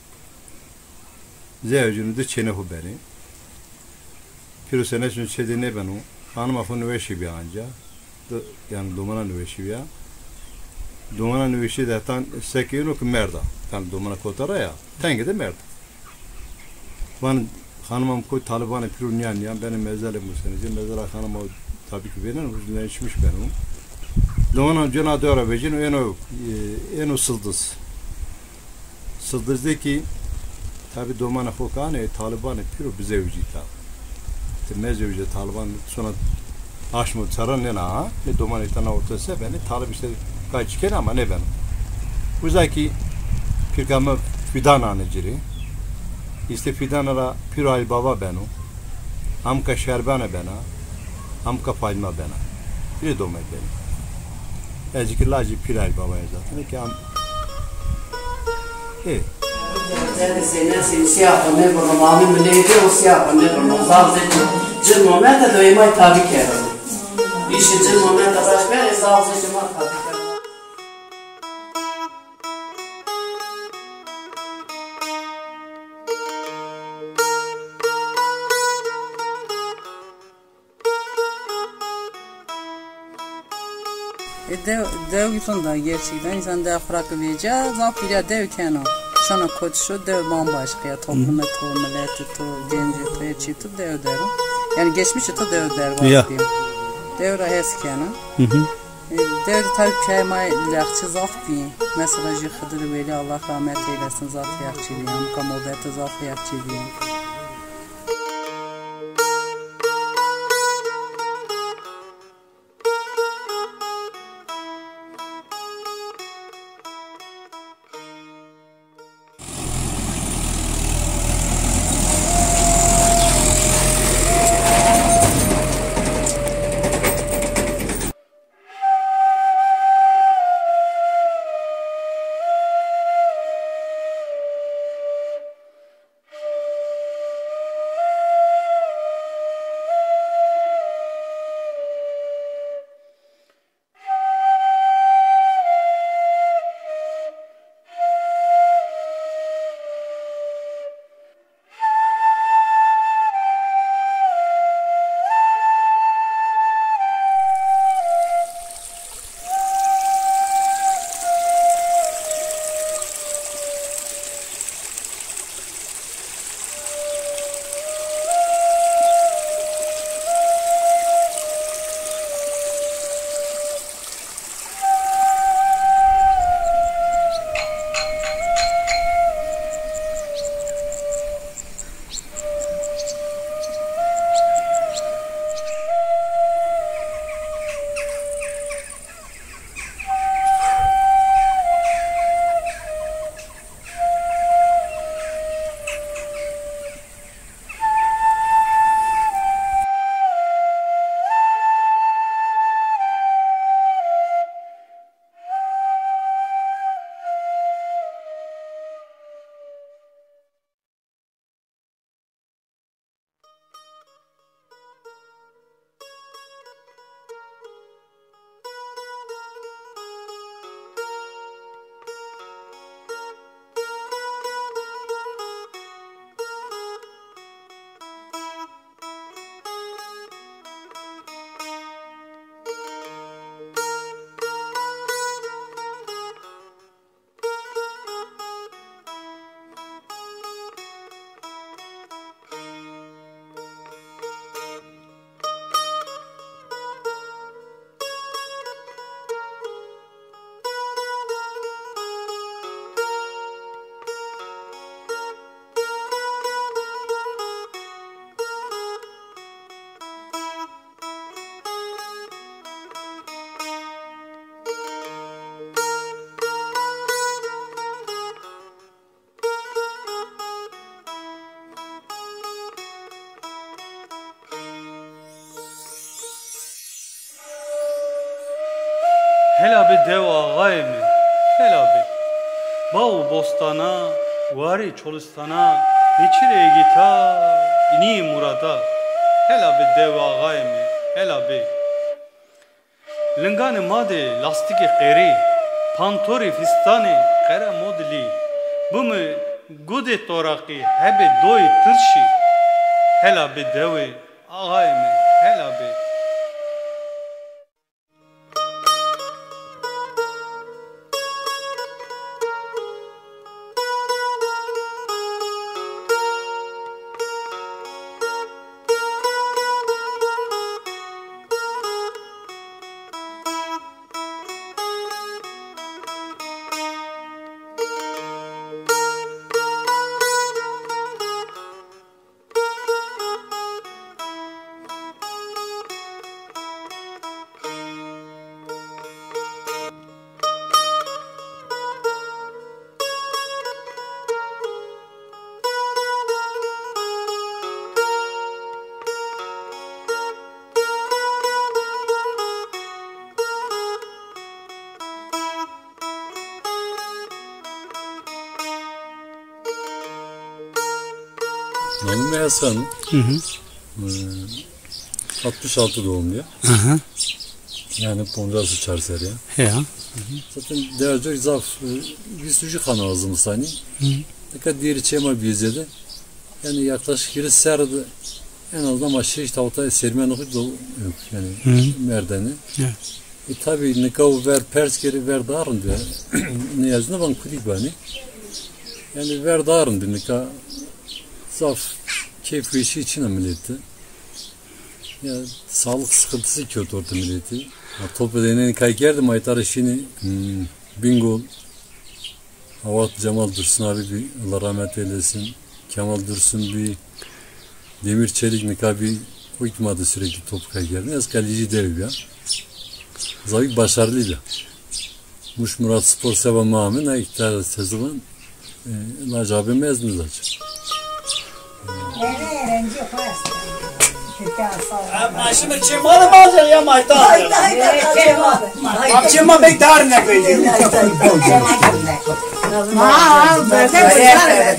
Zevcini de çenehu beni. Piro senese çedi ne benu, hanım afı nüveşi bir anca, yani domana nüveşi bir ya. Domana nüveşi de tan sekiyonu ki merda, tan domana kotara ya, tenge de merda. Ben hanımam koy Taliban'ı pirunyan ya benim mezelim bu senece mezara hanıma tabii ki benim huzuruna içmiş benim. Doğan cana döre vecin en o en o sıldız. Sıldız'daki tabii domana fokane Taliban'ı piru bize vücita. Temeze vücita Taliban sonra aşmı saran ne na ne domana tana ortası beni Talib işte kaç kere ama ne benim. Uzaki pirgamı fidan aneciri. İşte fidanlara Piral Baba benu, amka şerbane bena, amka palma bena. Bir domet beni. Ezikir lacı Piral Baba'ya zaten. Ki am... E. Zerre sene seni siyah ne bunu mavi mi neydi o siyah ne bunu zavzeti. Cil momenta doymay tabi kerem. İşte cil momenta başka zavzeti ma tabi kerem. Dev, dev gitonda gerçekten insan dev bırakıp yiyeceğiz. Zaten dev kenar. Şuna koçuşu dev bambaşka ya. Toplumu to, milleti to, genci to, yetişi to dev derim. Yani geçmişi to dev der var ya. diyeyim. Dev rahes kenar. Dev de tabi peymay lehçi zaf diyeyim. Mesela Jıhıdır Veli Allah rahmet eylesin zaf lehçi diyeyim. Kamodete zaf lehçi diyeyim. be dev ağay mi? Hela be. Bağ bostana, vari çolistana, neçire gita, ini murada. Hela be dev ağay mi? Hela be. Lingane made lastiki qeri, pantori fistani qera modli. Bu mu gude toraqi hebe doy tırşi. Hela be dev ağay mi? Hela be. Namim Hasan. Hı hı. Ee, altmış altı doğumlu ya. Hı hı. Yani Pondrası Çarseri ya. Ya. Zaten derece zaf bir sürü kan ağzımız sani. Ne kadar diğeri çema bizede. Yani yaklaşık yeri serdi. En azından aşırı işte havta sermen okuydu yok yani hı. Merdeni. Evet. E tabi ne kav ver pers geri ver darın diye. Ne yazına ben kudik bani. Yani ver darın diye ne ka zaf keyfi işi için ameliyatı. Ya sağlık sıkıntısı kötü orta milleti. Ya, top edenen kaykerdim aytar işini hmm, bingo. Havat Cemal Dursun abi bir Allah rahmet eylesin. Kemal Dursun bir Demir Çelik nikabi uyutmadı sürekli top kaykerdim. Ez kaleci dev ya. Zavik başarılıydı. Muş Murat Spor Seva Mamin ay iktar sezon e, lacabe mezunu zaten. Şimdi çimalı mı alacak ya mayta? Hayda hayda çimalı. Bak çimalı bir dar ne koyuyor? Haa, böyle güzel.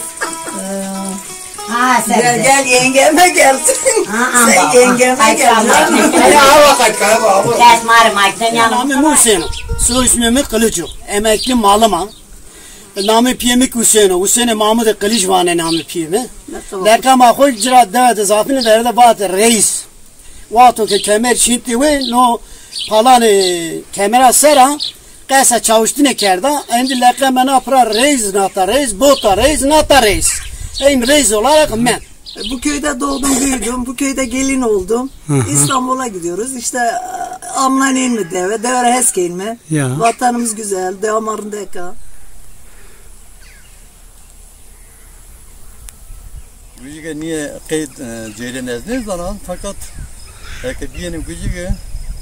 Ha sen gel gel yengeme gelsin. Sen yengeme gel. Hadi hava kaç kayba. Kes marı makten yanım. Namı Hüseyin. Soy ismimi Kılıço. Emekli malımam. Namı piyemi Hüseyin. Hüseyin Mahmud Kılıç vane namı piyemi. Derka ma koy cira davet zafine derde bat reis. Vato ke kemer çinti ve no falan kamera sera kasa çalıştığını kerda. Endi leka mena apra reis nata reis bota reis nata reis. Hem reis olarak ben. Bu köyde doğdum büyüdüm. Bu köyde gelin oldum. İstanbul'a gidiyoruz. İşte amlanin mi deve, devre heskeyin mi? Ya. Vatanımız güzel. Devamarın deka. Gücüge niye kayıt ceyren ezdiniz lan fakat belki bir yeni gücüge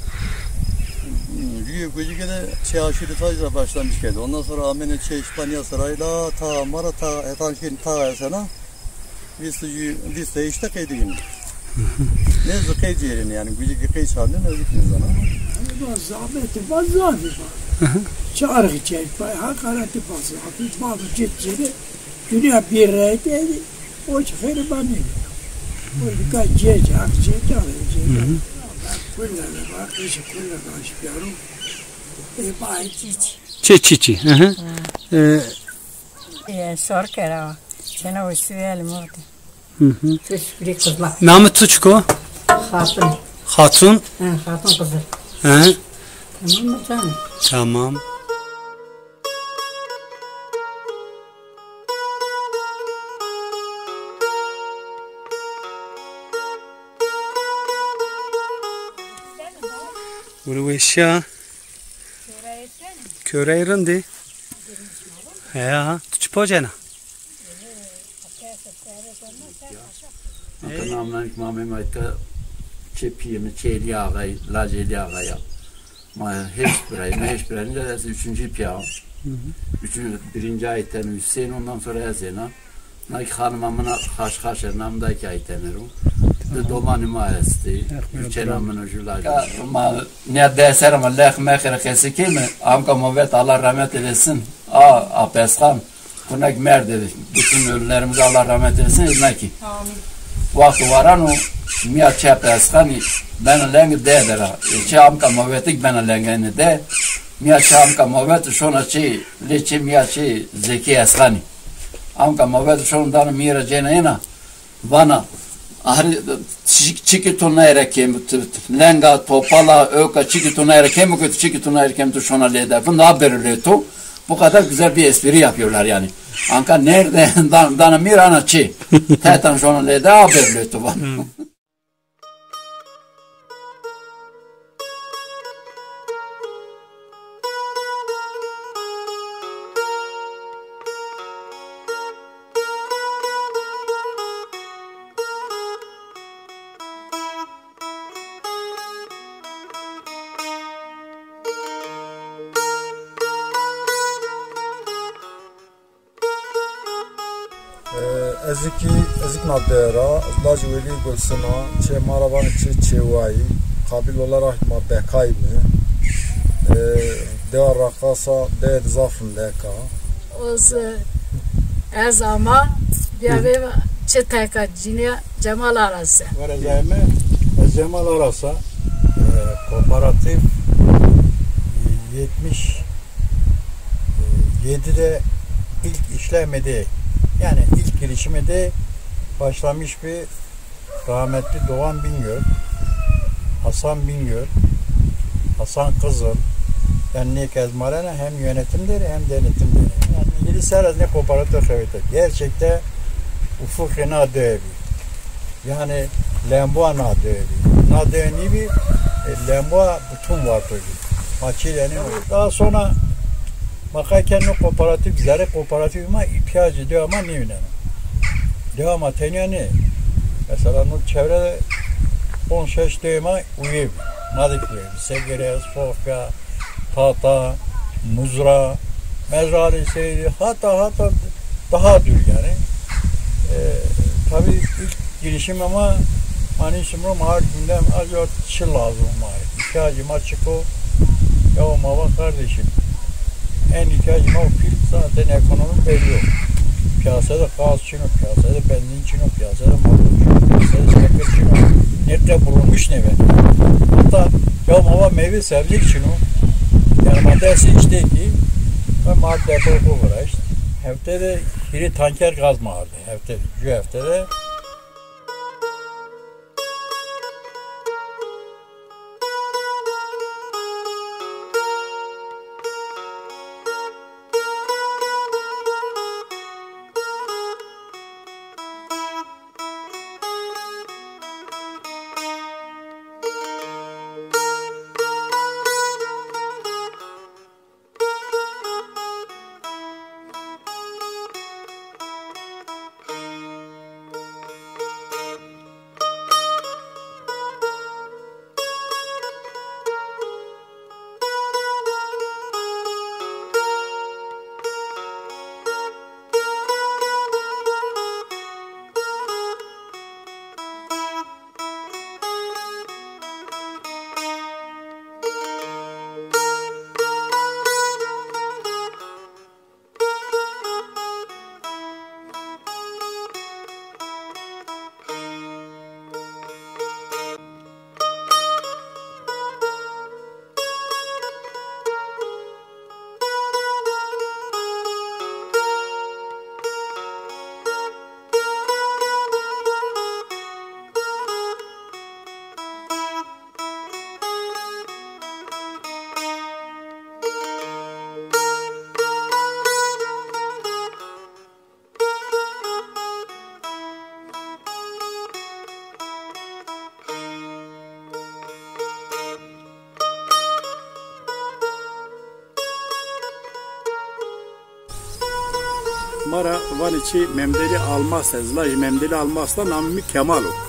Rüye gücüge de şey aşırı tacıra başlamış geldi. Ondan sonra Amen'e şey İspanya sarayla ta Mara ta etanşkin ta sana biz de biz de işte kaydı gibi. Ne zor kaydı yerini yani gücüge kayıt çaldı ne zor zaman. Bu zahmeti bazı çağrı çek bay hakareti bazı hafif bazı ciddi dünya bir reyde o çıkarı bana. O birkaç gece akçe çalıyor. Kullarla bak, işi kullarla açıyorum. E bay çiçi. Çi çi. Hı hı. Eee sorkera. Sana o süvel mi oldu? Hı hı. Tüsbiri kızla. Namı Tuçko. Hatun. Hatun. Hı, hatun kızı. Hı. Tamam mı canım? Tamam. Urveşya Köreyrendi. Ya, tuç pojena. Namlanik mamem ayta çepiyemi çeli ağay, laceli ağaya. Ma hiç biray, ma hiç biray. Ne derse üçüncü piyav. Üçüncü birinci ayten Hüseyin ondan sonra Ezena. Nak hanımamına haş haşer namdaki aytenlerim. de domanı ma esti. Çelamın ucular. Ma ne deser ama leh mehre kesiki mi? Amka movet Allah rahmet eylesin. A apeskan. Kunak merde. Bütün ölülerimize Allah rahmet eylesin. İznaki. Amin. Vakti varan o miya çapeskan ben lengi de dera. Çe amka movetik ben lengeni de. Miya çe amka movet şona çi leçi miya çi zeki eskani. Amka movet şondan mira cenayna. Bana ahri çiki tunayra kem lenga topala öka çiki tunayra kem kötü çiki tunayra kem tu şona leder. Bunu haberle to. Bu kadar güzel bir espri yapıyorlar yani. Anka nerede dan dan mirana çi. Tetan şona leder haberle to bana. Eziki ezik nadera, laj veli gulsuna, çe maravan çe çevai, kabil olarak ma bekay mı, deva rakasa de zafın leka. Oz ez ama diye çe teka ciniye Cemal arası. Var ezeme, Cemal arasa kooperatif yetmiş yedide ilk işlemedi. Yani ilk girişimde başlamış bir rahmetli Doğan Bingöl, Hasan Bingöl, Hasan Kızıl, yani ne kezmarana hem yönetimleri hem denetimleri. Yani yedi seraz ne kooperatif evet. Gerçekte ufuk na devi. Yani lemboa na devi. Na devi bir lemboa bütün var tabii. Maçilerin. Daha sonra makayken o kooperatif zare kooperatif ma ihtiyacı diyor ama niye ne? Diyor ama teniyani. Mesela bu çevrede on şeş diyor ama uyuyor. Nadik diyor. Segere, Sofya, Tata, Muzra, Mezrali seydi. Hatta hatta daha dür yani. Ee, tabii ilk girişim ama hani şimdi mahal gündem az yok çıl lazım mahal. İhtiyacım açık o. Ya mava kardeşim. En ihtiyacım o pil zaten ekonomi belli yok. Piyasada gaz için o, piyasada benzin için o, piyasada mazot için o, piyasada şeker için o. Nerede bulunmuş ne be? Hatta ya mava meyve sebze için o. Yani maddesi işte ki ve madde koku var işte. Haftada biri tanker gaz mağardı. Haftada, şu haftada Mara vaniçi memdeli almaz ezlay memdeli almazsa namimi Kemal o.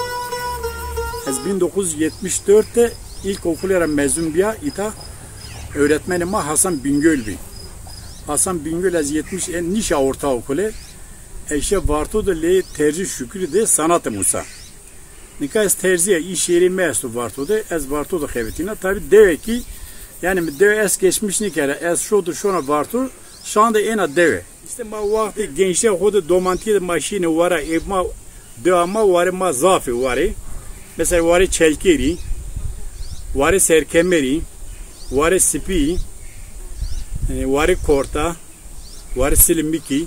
Ez bin dokuz yüz yetmiş dörtte ilk okullara mezun biya ita öğretmenim Hasan Bingöl bi. Hasan Bingöl ez yetmiş en nişa ortaokulu. Eşe varto da le tercih şükrü de sanatı Musa. Nika ez terziye iş yeri mestu vartoda ez vartoda xevetina tabi deve ki yani deve es geçmiş nikere ez şodu şona varto şu anda ena deve. İşte ma vakti gençler hoda domantiye maşine vara evma devama varı ma zafi varı. Mesela varı çelkeri, varı serkemeri, varı sipi, varı korta, varı silimiki,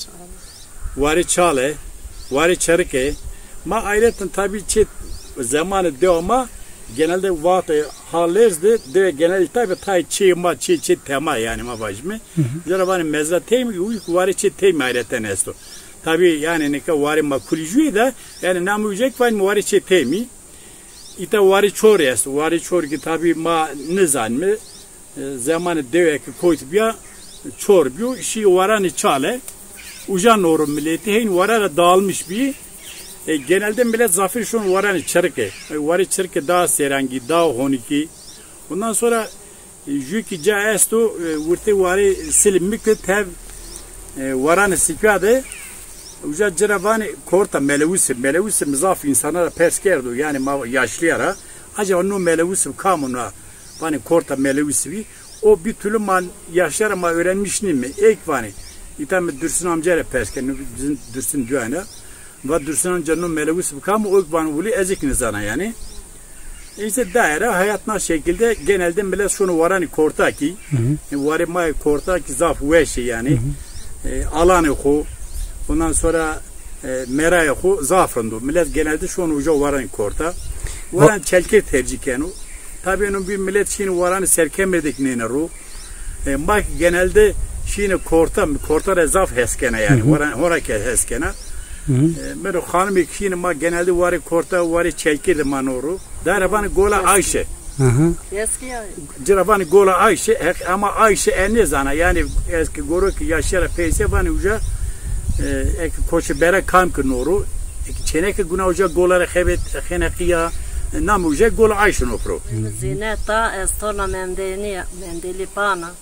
varı çale, varı çarıke. Ma ayrıca tabii ki zamanı devama genelde vaatı hallerzde de genelde tabii tay çi ma çi çi tema yani ma bacımı. Zarabani mezra temi uyuk varı çi temi ayrıca nesto. Tabii yani ne ka varı ma kulijuy da yani namı uyacak var mı varı çi temi. İta varı çor est varı çor ki tabii ma nizan mı zamanı devek koyt biya çor biyo şi varanı çale ujan orum milleti hein varara dağılmış bir E, genelde millet zafir şun varanı çırke. E, varı çırke daha serangi, daha honiki. Ondan sonra jüki ca esto vurte varı silimikle tev varanı sipyade uca ciravani korta melevüsü. Melevüsü mizaf insanlara perskerdu. Yani ma yaşlıyara. Acaba onu melevüsü kamuna vani korta melevüsü. O bir türlü man yaşlara ma öğrenmiş mi? Ek vani. İtam Dürsün amcayla perskerdu. Bizim Dürsün düğüne. Ve Dürsün'ün canının melevüsü bıkamı o ikbanı ezik nizana yani. İşte daire hayatına şekilde genelde millet şunu varanı korta ki varı may korta ki zaf veşi yani e, alanı ko ondan sonra e, merayı ko zafrındu. Millet genelde şunu uca varanı korta. Varan çelke tercih kenu. Tabii onun bir millet şimdi varanı serkemedik nene ru. E, mak genelde şimdi korta korta zaf heskene yani varan horake heskene. Mero hanım ikişini ma genelde varı korta varı çelkirdi manoru. Darabanı gola Ayşe. Eski Cirabanı gola Ayşe ama Ayşe enne zana yani eski goru ki yaşara peyse bani uca ek koçu bere kam knoru. Ek çeneke guna uca golara xebet xenekiya nam uca gola Ayşe nopro. Zineta estona mendeni mendeli pana.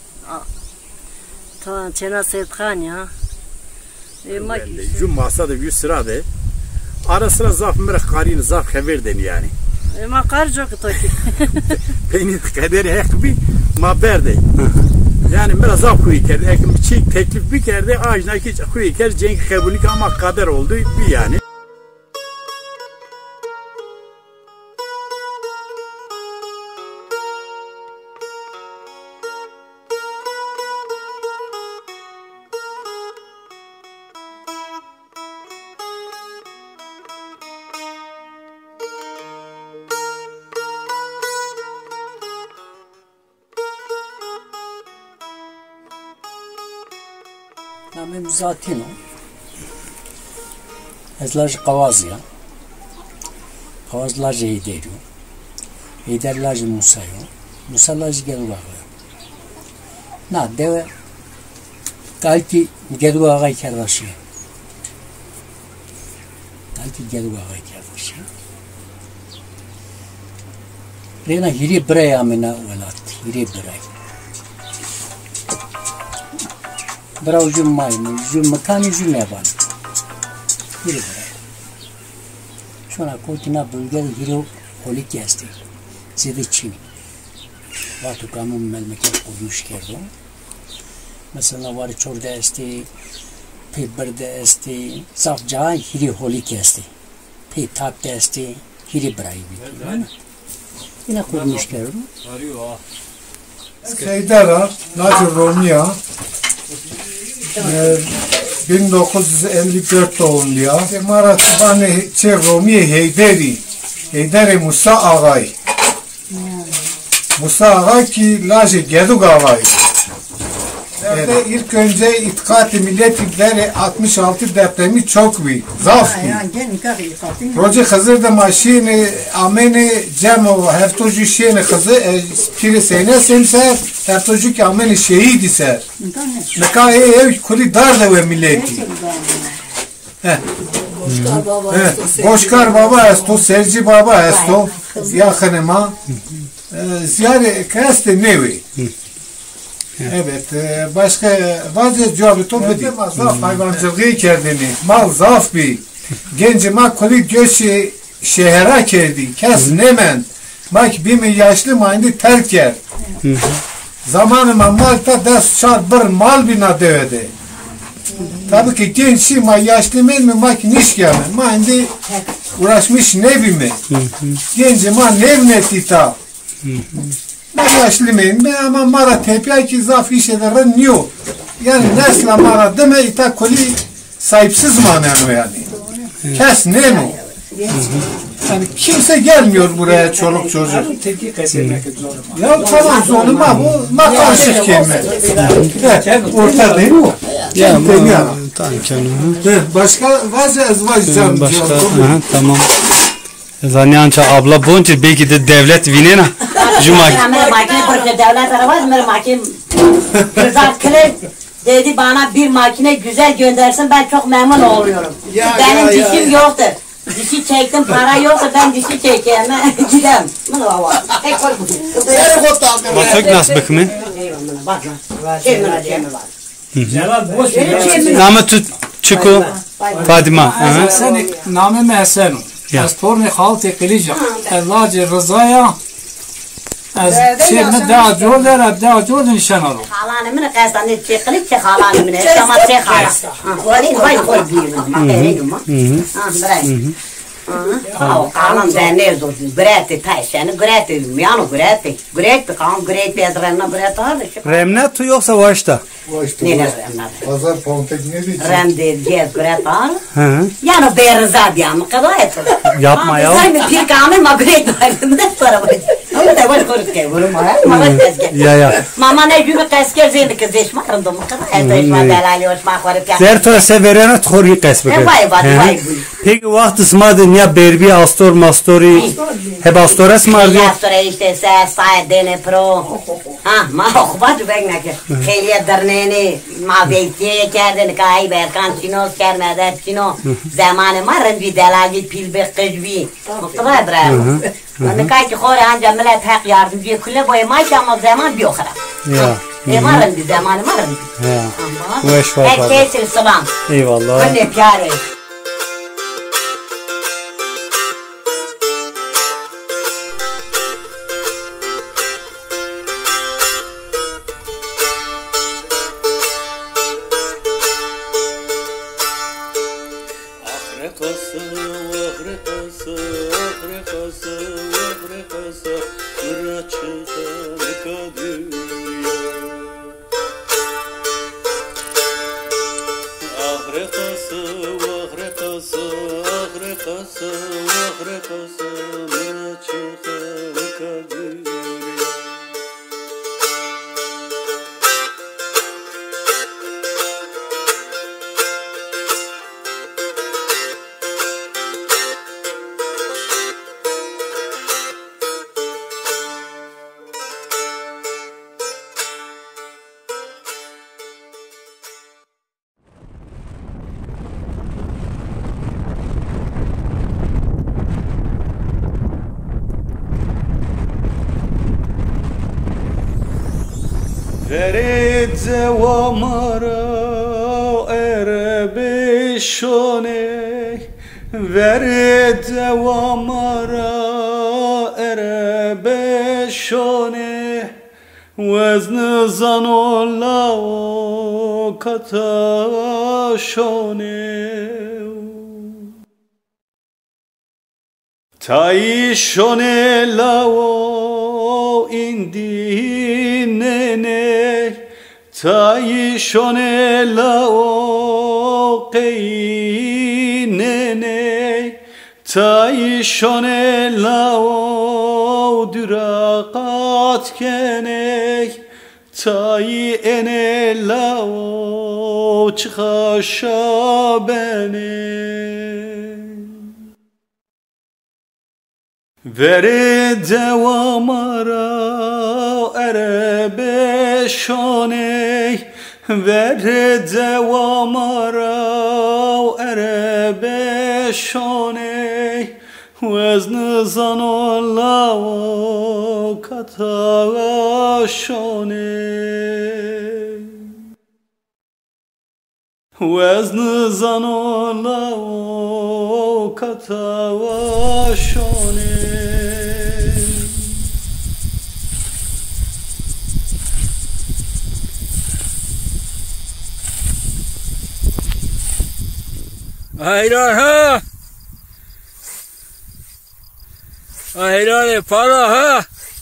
Ta çena setkhanya. Jum masada yüz sırada ara sıra zaf mırık karini zaf haber deni yani. Ma kar çok toki. Beni kaderi hek bir ma berde. Yani biraz zaf kuyu kerdi. Ekim çiğ teklif bir kerdi ağacına ki kuyu ker cenk kabulik ama kader oldu bir yani. Namim zatino. Ezlaj Kavazya. Kavazlaj Heyderiyo. Heyderlaj Musayo. Musalaj Gedugaga. Na deve kalki Gedugaga kerdaşı. Kalki Gedugaga kerdaşı. Rena hiri breya mina velat. Hiri breya. Brau jum mai, jum mekani jum yaban. Hiri bırak. Şuna kotina bölgede hiri holik yazdı. Zede Çin. Vatu kamun memleket kurmuş kerdo. Mesela var çorda esti, peberde esti, saf cahan hiri holik yazdı. Pe tapta esti, hiri bırak bitti. Yine kurmuş kerdo. Seydara, Naci Romya. bin dokuz yüz elli dört doğumlu ya. Maratibane çe Romiye Heyderi. Heyderi Musa Ağay. Musa Ağay ki Laje Gedug Ağay. Evet. İlk önce İttihat-ı Milletleri altmış altı depremi çok büyük. Zaf büyük. Roca Hızır da maşini ameni cemo heftocu şeyini Hızır piri seyne semser heftocu ki ameni şehit ise meka ev kuli dar da ve milleti. Boşkar Baba esto, Serci Baba esto yakınıma ziyare keste nevi. Evet, başka bazı cevabı topladı. Zaf hayvancılığı kendini, mal zaf bir. Genci ma kuli göçü şehre kerdi. Kes nemen. Mak bir mi yaşlı mayndi terk yer. Zamanıma malta dest çar bir mal bina devedi. Tabii ki gençi ma yaşlı men mi mak niş gelme. Mayndi uğraşmış nevi mi? Genci ma nev netita. Ma yaşlı men mi ama mara tepya ki zaf işelerin niyo. Yani nesla mara deme ita koli sahipsiz manen yani. Kes ne mi? Yani kimse gelmiyor buraya çoluk çocuk. Ya tamam zorlama bu makarşık kelime. Orta değil mi o? Ya tamam canım. Başka vazı ezvaccan. Başka tamam. Zanyança abla bonca belki de devlet vinena. Cuma. Merhaba makine kurdu devlet arabası merhaba makine. Rıza Kılıç dedi bana bir makine güzel göndersin ben çok memnun oluyorum. Ya, benim ya, dişim ya. Yoktur. Dişi çektim para yoksa ben dişi çekeyim. Gidem. Batak nasıl bakımı? Bak lan. Namı tut çıkı Fadima. Sen namı mesenu. Pastorni halte kılıca. Allah Rıza'ya از چه ده جور داره ده جور نشان رو. خالانه من قصد نیست چه کلیک چه خالانه منه شما چه خاله. ولی وای وای بیرون ما بریم ما. آه برای. آه خالان زنده زود برات تایشان برات میانو برات برات کام برات پیادرنا برات هاش. رمنت تو یوکsa başta. Ne ne remnat. Pazar pontek ne diyecek? Remde diye برات هار. Yani berzad ya mı kadar et. Yapma ya. Sen bir kame ma برات var. Ne para var? Ama da var kork ke bunu ma. Ma tezke. Ya ya. Mama ne gibi kasker zeyni ki zeşma random kadar. Et zeşma delali hoşma kork ya. Zertora severene tori kasbe. Vay vay vay. Peki vakti smadı niye berbi astor mastori hep astora smardı? Astora işte ses say dene pro. Ha ma oxbat begna ki. Kheliye darneni ma beytiye kerdin kay berkan çinos kermeder çino. Zamanı marın bir delali pil be qejbi. Mutlaka bravo. Ne kay ki khore anca millet hak yardımcı kulle boy ma ama zaman bir okhra. Ya. E marın bir zamanı marın. Ya. Veş var. Herkes selam. Eyvallah. Ne pyare. Vered zevamara erebişone Vered zevamara erebişone Vezn zanolla o kataşone Taişone lao indinene Taişone lao qeynene Taişone lao düraqat kene Tayi ene lao çıkaşa bene Vere devamara erebeşone Vere devamara erebeşone Vezn zanolla o kataşone Vezn zanolla o kata vaşone Hayran ha. Hayran para ha.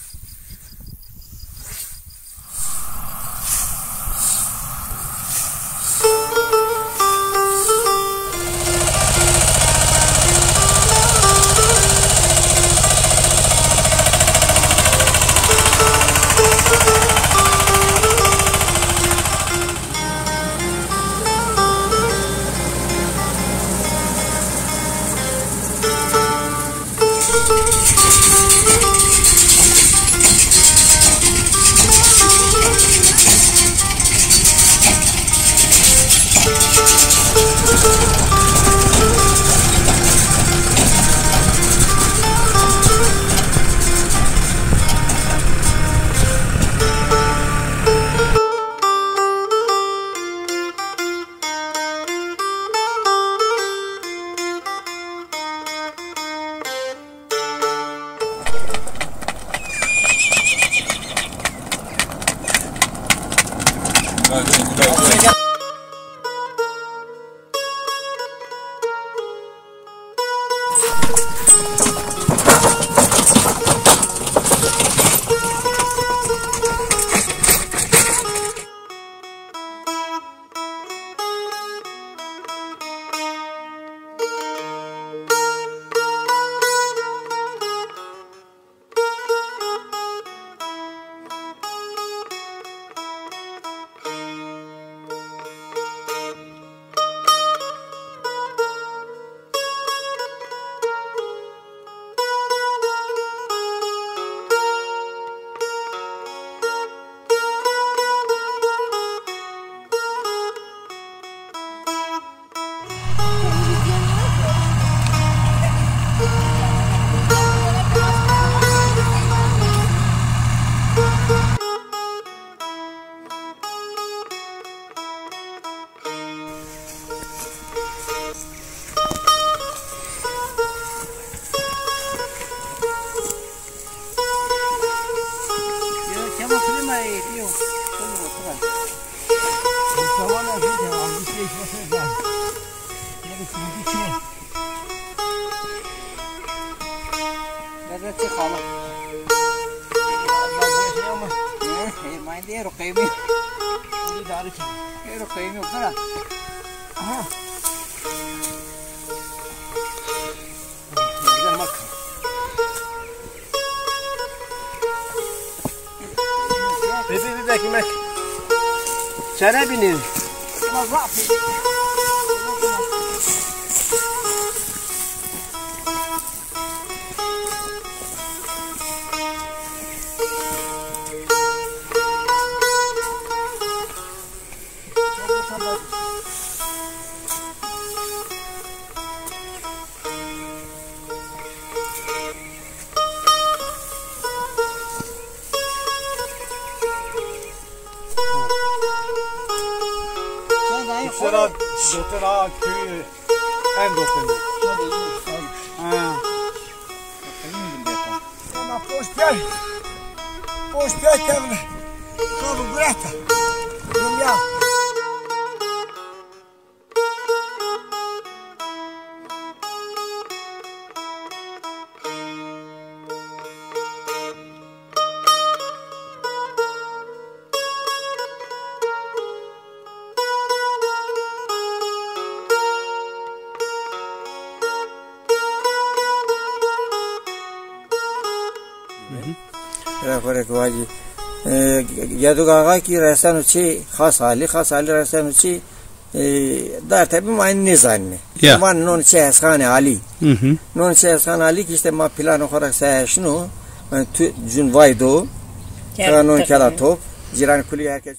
Sana binin. Doktora, doktora köyü en doktoru. Ha. Ama poştel, poştel kevle, kalı bırakta, dünya. रखवाजी यादव आगा की रहसन उची खास हाली खास हाली रहसन उची dar tabi mayın nizanne. Man non çeşkan Ali. Non çeşkan Ali ki işte ma plan olarak seçnu. Ben jun vaydo. Kanon kala top. Jiran kuli herkes.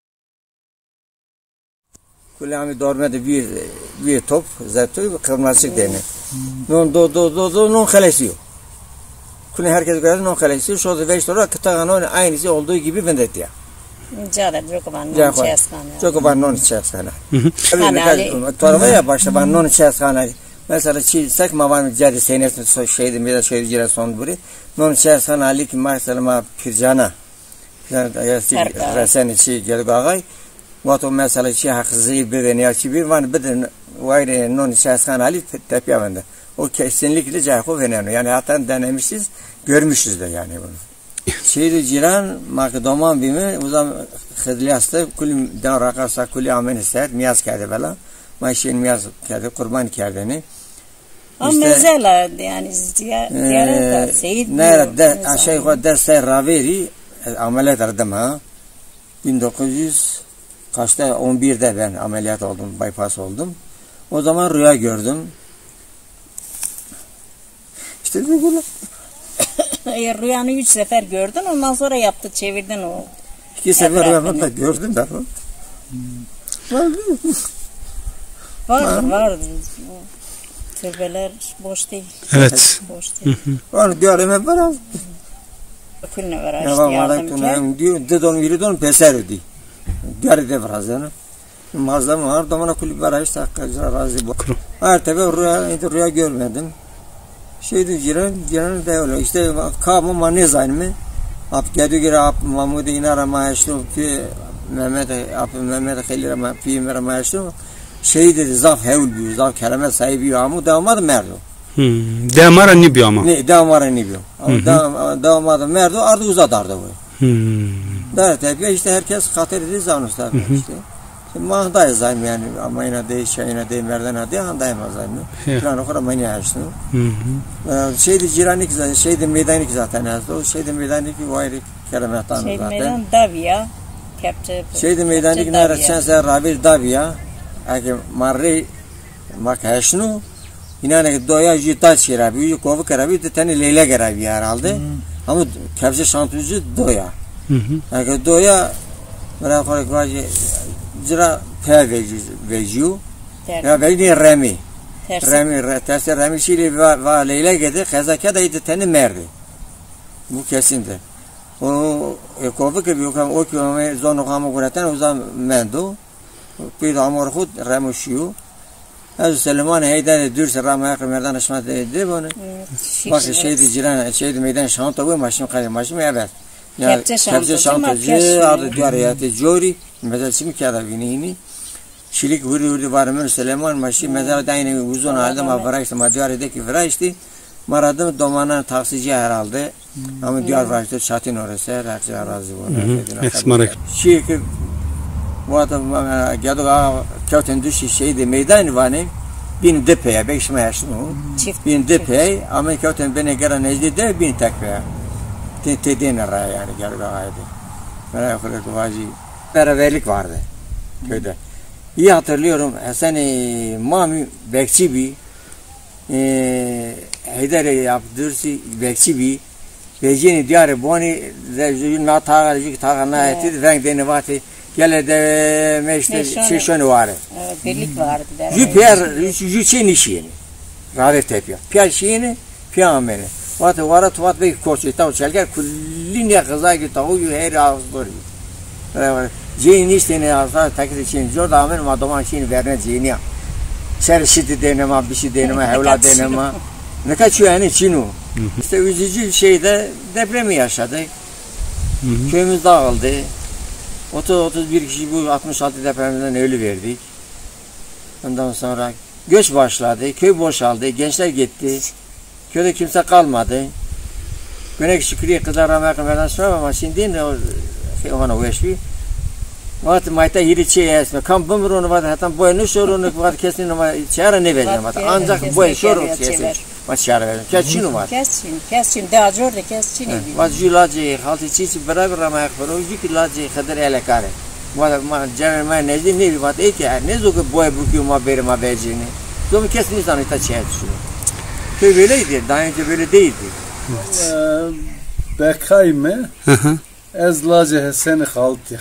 Kuli ami dormede bir bir top zatı kırmızı dene. Non do do do do non kalesiyor. Kuli herkes göre non kalesiyor. Şu da beş sonra kıtağının aynısı olduğu gibi vendetti. Già gioco non c'è scana. Gioco non c'è scana. Allora, tornava a basta ma non c'è scana. Mesela çi sek mavan jadi senesini şeydi mi de şeydi cira son buri. Non çersan ali ki mesela ma pirjana. Yani resen çi geldi ağay. Vato mesela çi hakızı bir deniyor çi bir van bir vayre non çersan ali tepiye bende. O kesinlikle cahil veneno. Yani hatta denemişiz, görmüşüz de yani bunu. Şeydi ciran Makedoman bimi o zaman xidliyasta kul dan rakasa kul amen ister miyaz kerdi bela. Maşin miyaz kerdi kurban kerdini. Ama mesela yani ziyaret seyit nerede aşağı yukarı derse raveri ameliyat aradım ha. bin dokuz yüz kaçta on birde ben ameliyat oldum, bypass oldum. O zaman rüya gördüm. İşte bu e, rüyanı üç sefer gördün, ondan sonra yaptı, çevirdin o. İki sefer rüyamı da gördüm da. Var, var. Türbeler boş değil. Evet. Boş değil. Onu göreme var. Kulüne var işte yardım ki. Diyor, dedon biri don peser di. Görde biraz yani. Mazlum var, damana kulüp var işte hakkıca razı bu. Her tabi rüya, rüya görmedim. Şeydi ciran, ciran da öyle. İşte kabı mane zaynmi. Ap geldi gire ap Mahmud inar amaçlı ki Mehmet ap Mehmet Halil ama piymer amaçlı. Şey dedi zaf hevl bir zaf kelime sahibi ama damadı merdo. Hmm. Damara ni bi ama. Ne damara ni bi. Ama damadı merdo ardı uzadardı bu. Hmm. Da tabii işte herkes hatır ediyor zanuslar işte. Mahday zaym yani ama yine de şeyine de merdan de handayım zaym. Plan okura manya açtı. Hı hı. Şeydi ciranik zaten şeydi meydanik zaten azdı. O şeydi meydanik vayri kerametan zaten. Şeydi meydan davya. Kepçe. Şeydi meydanik nara çansa rabil davya. Ake marre makaşnu inane doya jita çirabi yu kovu karabi de tane leyle garabi herhalde. Ama kepçe şantucu doya. Hı hı. Ake doya bana fark var Cira pe veciu, ya veli remi, remi, tersi remi şili va leyle gedi, kazaka da iti teni merdi. Bu kesindir. O ekovi ki bir o ki o zonu kamu kuratan o zaman mendo, bir de amor khud remi şiu. Az Süleyman Heydar dürse ramaya merdan aşmat dedi bunu. Bak şeydi ciran şeydi meydan şanta bu maşın kayı maşın evet. Ya kepçe şantajı adı diyariyatı jori mesela şimdi kâda vinini şilik vuri vuri varımın Süleyman maşı mesela da aynı uzun halde ma varayişte ma diyariyadaki varayişte maradım domanan taksici herhalde ama diyar varayişte şatin orası herhalde razı bu. Esmarak. Şilik bu adam gadoga kağıtın düşü şeyde meydan vani bin depeye bekşime yaşlı bin depeye ama kağıtın bene gelen nezdi de bin tekpeye. Tedin ara yani geldi aydı. Merak ettim vazi. Beraberlik vardı köyde. İyi hatırlıyorum Hasan Mami bekçi bir e, Heydar yaptırsı bekçi bir Bejini diyarı boni zevcü natağı jük tağına etti renk deni vardı. Gele de meşte şişonu vardı. Birlik vardı. Jüper jüçeni şieni. Rare tepiyor. Piyal şieni piyamene. Vat vara tuvat bey koçu tav çelger kullin ya gaza ki tavu yu her ağız doğru. Ceyni işte ne ağızlar takdir için zor da amen madoman şeyini verne ceyni ya. Ser şiddet deneme bir şey deneme hevla deneme. Ne kaçıyor yani Çinu. İşte üzücü şeyde depremi yaşadık. Köyümüz dağıldı. otuz otuz bir kişi bu altmış altı depreminden ölü verdik. Ondan sonra göç başladı, köy boşaldı, gençler gitti. Köyde kimse kalmadı. Güneş şükriye kızlar ramazandan sonra ama şimdi ne o şey ona uğraşıyor. Vat mayta yeri çiğ esme. Kam bumrunu var hatta boynu şorunu var kesin ama çare ne vereceğim hatta ancak boy şoru kesin. Vat çare vereceğim. Kesin var. Kesin kesin de acor de kesin. Vat julaji halti çiğ beraber ramaya karo jik laji kadar ele kare. Vat ma canım ma nezdi ne vat eki ne zoku boy bu ma beri ma becini. Zomu kesin insan ita çiğ düşüyor. Köy böyleydi, daha önce böyle değildi. Evet. Bekay mı? Ez laje hesen haltı.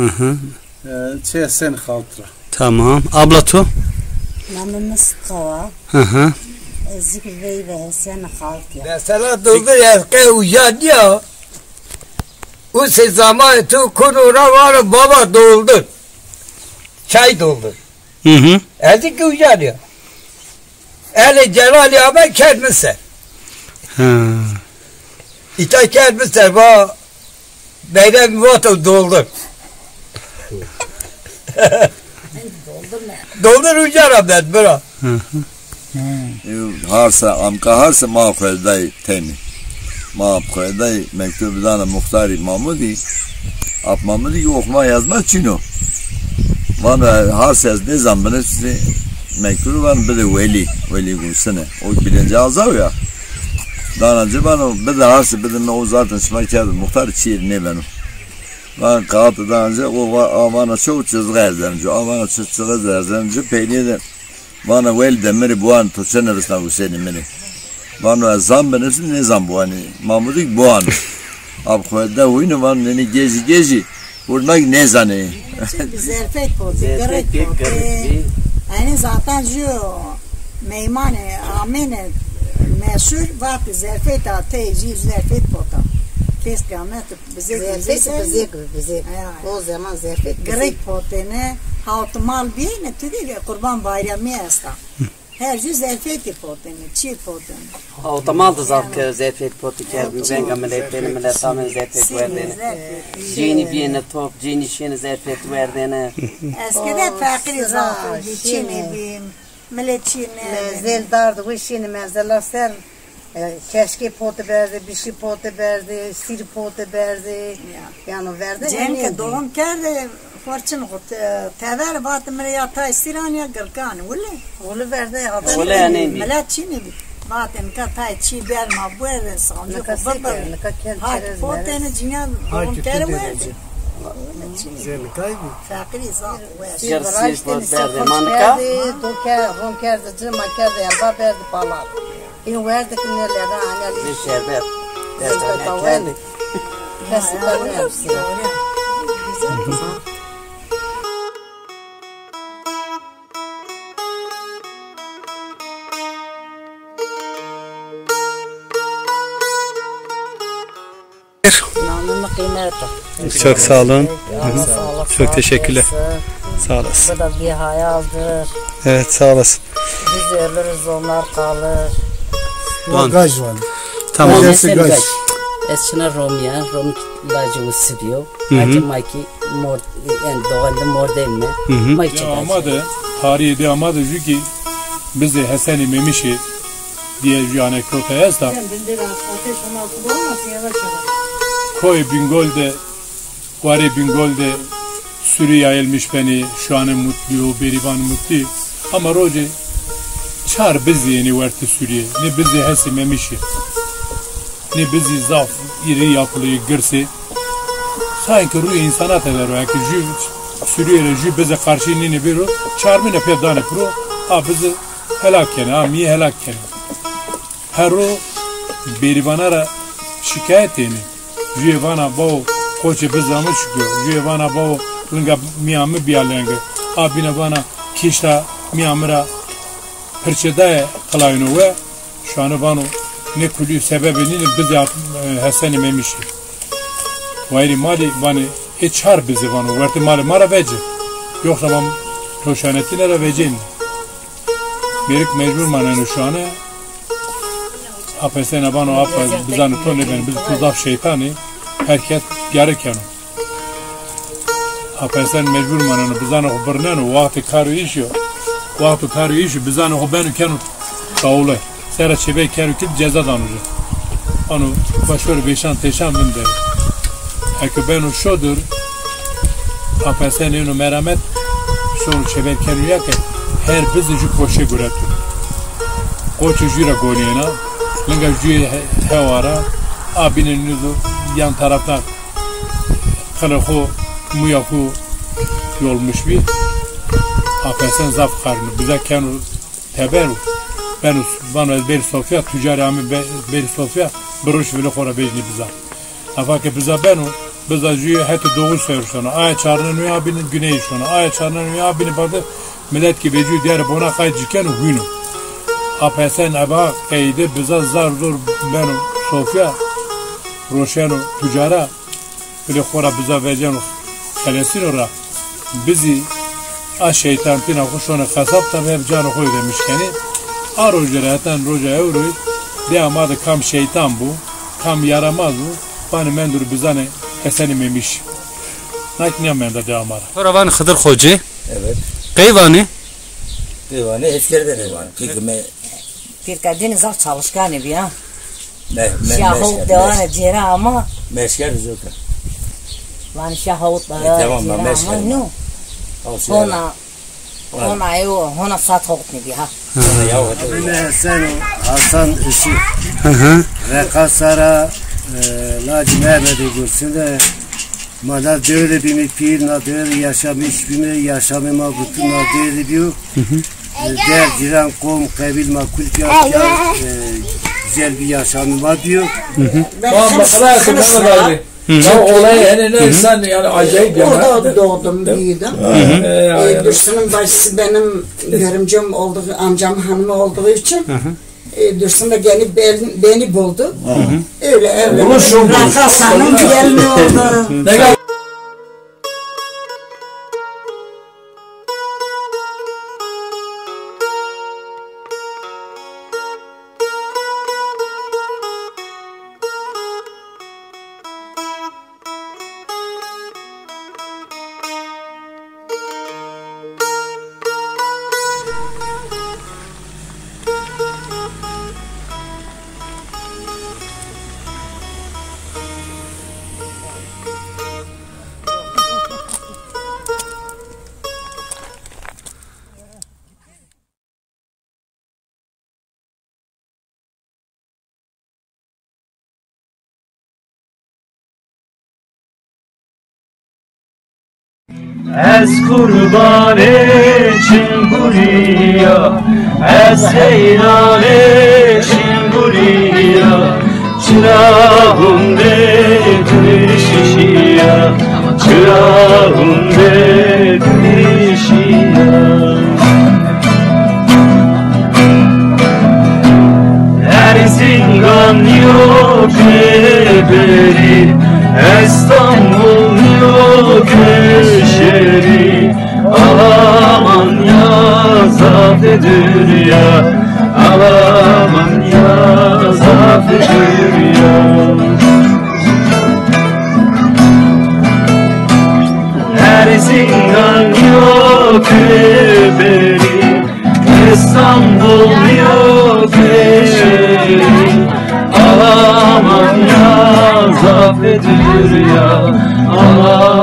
Çe hesen haltı. Tamam. Abla tu? Namı Mustafa. Hı hı. Zikri ve hesen haltı. Mesela doldur eski uyan ya. O zaman tu konuna var baba doldur. Çay doldur. Hı hı. Eski uyan ya. Eli Celali abi kermişse. Ha. İta kermişse bu beyrem vato doldur. Doldur ucar ablet bura. Harsa amka harsa ma khoydai temi. Ma khoydai mektub dana muhtari Mahmudi. Ap Mahmudi okuma yazma çino. Bana harsa ne zaman size mektubu var bir de veli veli gusene. O birinci azav ya. Daha önce bana bir de harsa bir de o zaten şmakerdi muhtar çiğ ne benim. Ben kağıtı daha önce o avana çok çizgi yazınca avana çok çizgi yazınca peynirde bana vel demiri bu an tutsene rısna Hüseyin'in beni. Bana zam benimsin ne zam bu hani Mahmud'u bu an. Ab koyda oyunu var neni gezi gezi. Vurmak ne zannı? Zerfet bu, gerek bu. Yani zaten şu meymane amene meşhur var zerfet ateci zerfet pota. Kes kıyamet bize zerfet bize bize. O zaman zerfet gerek potene haltmal bir ne tüdü kurban bayramı asta. Her yüz zerfet potene çi potene. Otomal da zaten zerfet potu kerbi benga milletlerini milletlerini zerfet verdiğini. Cini biyene top cini şini zerfet verdiğini. Eskiden fakir zaten cini biyem millet cini. Zeldardı bu şini menzeler ser. Keşke potu verdi, bir şey potu verdi, sir potu verdi, yani verdi. Cenke doğum kerdi, forçun tever batı mire yatay siraniya gırkan, öyle? Öyle verdi. Öyle yani. Millet çini batın katay çi berma bu erden sandı. Ne kadar ne kadar Hadi potene cinya doğum kerdi verdi. Güzel kaybı. Fakir zaten. Sir pot verdi, manka. Doker, ronker de cima kerdi, yalba verdi palar. İn verdi ki neler hani bir şerbet. Şerbet verdi. Kesinlikle hepsi. Namımı kıymetli. Çok sağ olun. Çok teşekkürler. Sağ olasın. Bu da bir hayaldir. Evet sağ olasın. Biz ölürüz onlar kalır. Bagaj var. Tamam. Bagaj. Esna Romya, Rom lacı usuyor. Acı maki mor yani doğanda mor değil mi? Ya ama da tarihi de ama da çünkü bizi Hasan-ı Memişi diye bir anekdota yazdı. Koy Bingöl'de Vare Bingöl'de sürü yayılmış beni şu an mutlu, berivan mutlu. Ama roje çar bizi yeni verdi sürüye. Ne bizi Hasan-ı Memişi. Ne bizi zaf iri yapılıyor gırsı. Sanki ruh insana tever var ki sürüye jü bize karşı nini biro çarmine pevdane pro a bizi helak kene a mi helak kene. Her o berivanara şikayet eni. Jü bana bu koçe bizamı çıkıyor. Jü bana bu linga miyamı biyalenge. Abine bana kişta miyamıra perçedaya kılayını ve şu an bana ne kulü sebebini bize Hasan-ı Memişi. Vayri mali bana içar bizi bana verdi mali mara vece. Yoksa ben toşanetine veceyim. Berik mecbur manenu şu an. Apesene bana apes bizanı tonne ben biz tuzaf şeytani herkes gereken. Apesen mecbur manenu bizanı habernen vakti karı işiyor. Vakti karı işi bizanı haberini kenu kavle. Sera çebe kenu kit ceza danıcı. Onu başvuru beşan teşan bin der. Eke ben o şodur, apesen eno merhamet, sonra çeber kenuya ki her bizi jü koşe göretu. Koçu jüra goleyna, linga jü hevara, abinin nüzu yan tarafta kanahu, muyahu yolmuş bir. Apesen zaf karnı, bize kenu teberu. Ben bana beri Sofya, tücari ami beri Sofya, buruş vile kora bejni bize. Afa ki bize ben o, bize jüye heti doğu sayır sonra. Aya çarının üye abinin güneyi sonra. Aya çarının üye abinin badı millet gibi jüye diğer bona kayıcıken o günü. Apa sen aba kaydı bize zar zor ben o Sofya, Roşen o tücara, bile kora bize vereceğin o kalesin ora. Bizi a şeytan tina kuşona kasap tabi hep canı koy demişkeni. ar ojeratan roja euro de amada kam şeytan bu kam yaramaz bu bana mendur bizane eseni memiş nakniya menda de amara Toravan Hıdır Hoca Evet. Kayvani Kayvani eskerde de var. Kikme Bir kadın zor çalışkan evi ha. Ne, Şahut devam ediyor ama. Meşker zoka. Van şahut da. Tamam ben meşker. No. Ona ona ev ona sathut ne bir ha. Abine sen Hasan işi. Hı hı. Rekasara laci Mehmet'i görsün de Mada devre bimi pir na devre yaşamış bimi yaşamıma bütün na devre diyor. Der ciran kom kabil makul fiyatlar güzel bir yaşamıma diyor. Tamam bakalım Mehmet abi. Ya olay yani ne sen yani acayip ya. Orada doğdum, büyüdüm. Dursun'un bacısı benim görümcem olduğu, amcam hanımı olduğu için Dursun da gelip beni, beni buldu. Öyle evlendim. Rakasa'nın gelini oldu. Ez kurbanı çinguriya, ez heyranı çinguriya, çırağım dedir şişiya, çırağım dedir şişiya. Erzincan yok eberi, İstanbul yok eşeri, Alaman ya zafedir ya, Alaman ya zafedir ya. Erzincan yok eberi, İstanbul yok eşeri, Alaman ya zafedir ya, Alaman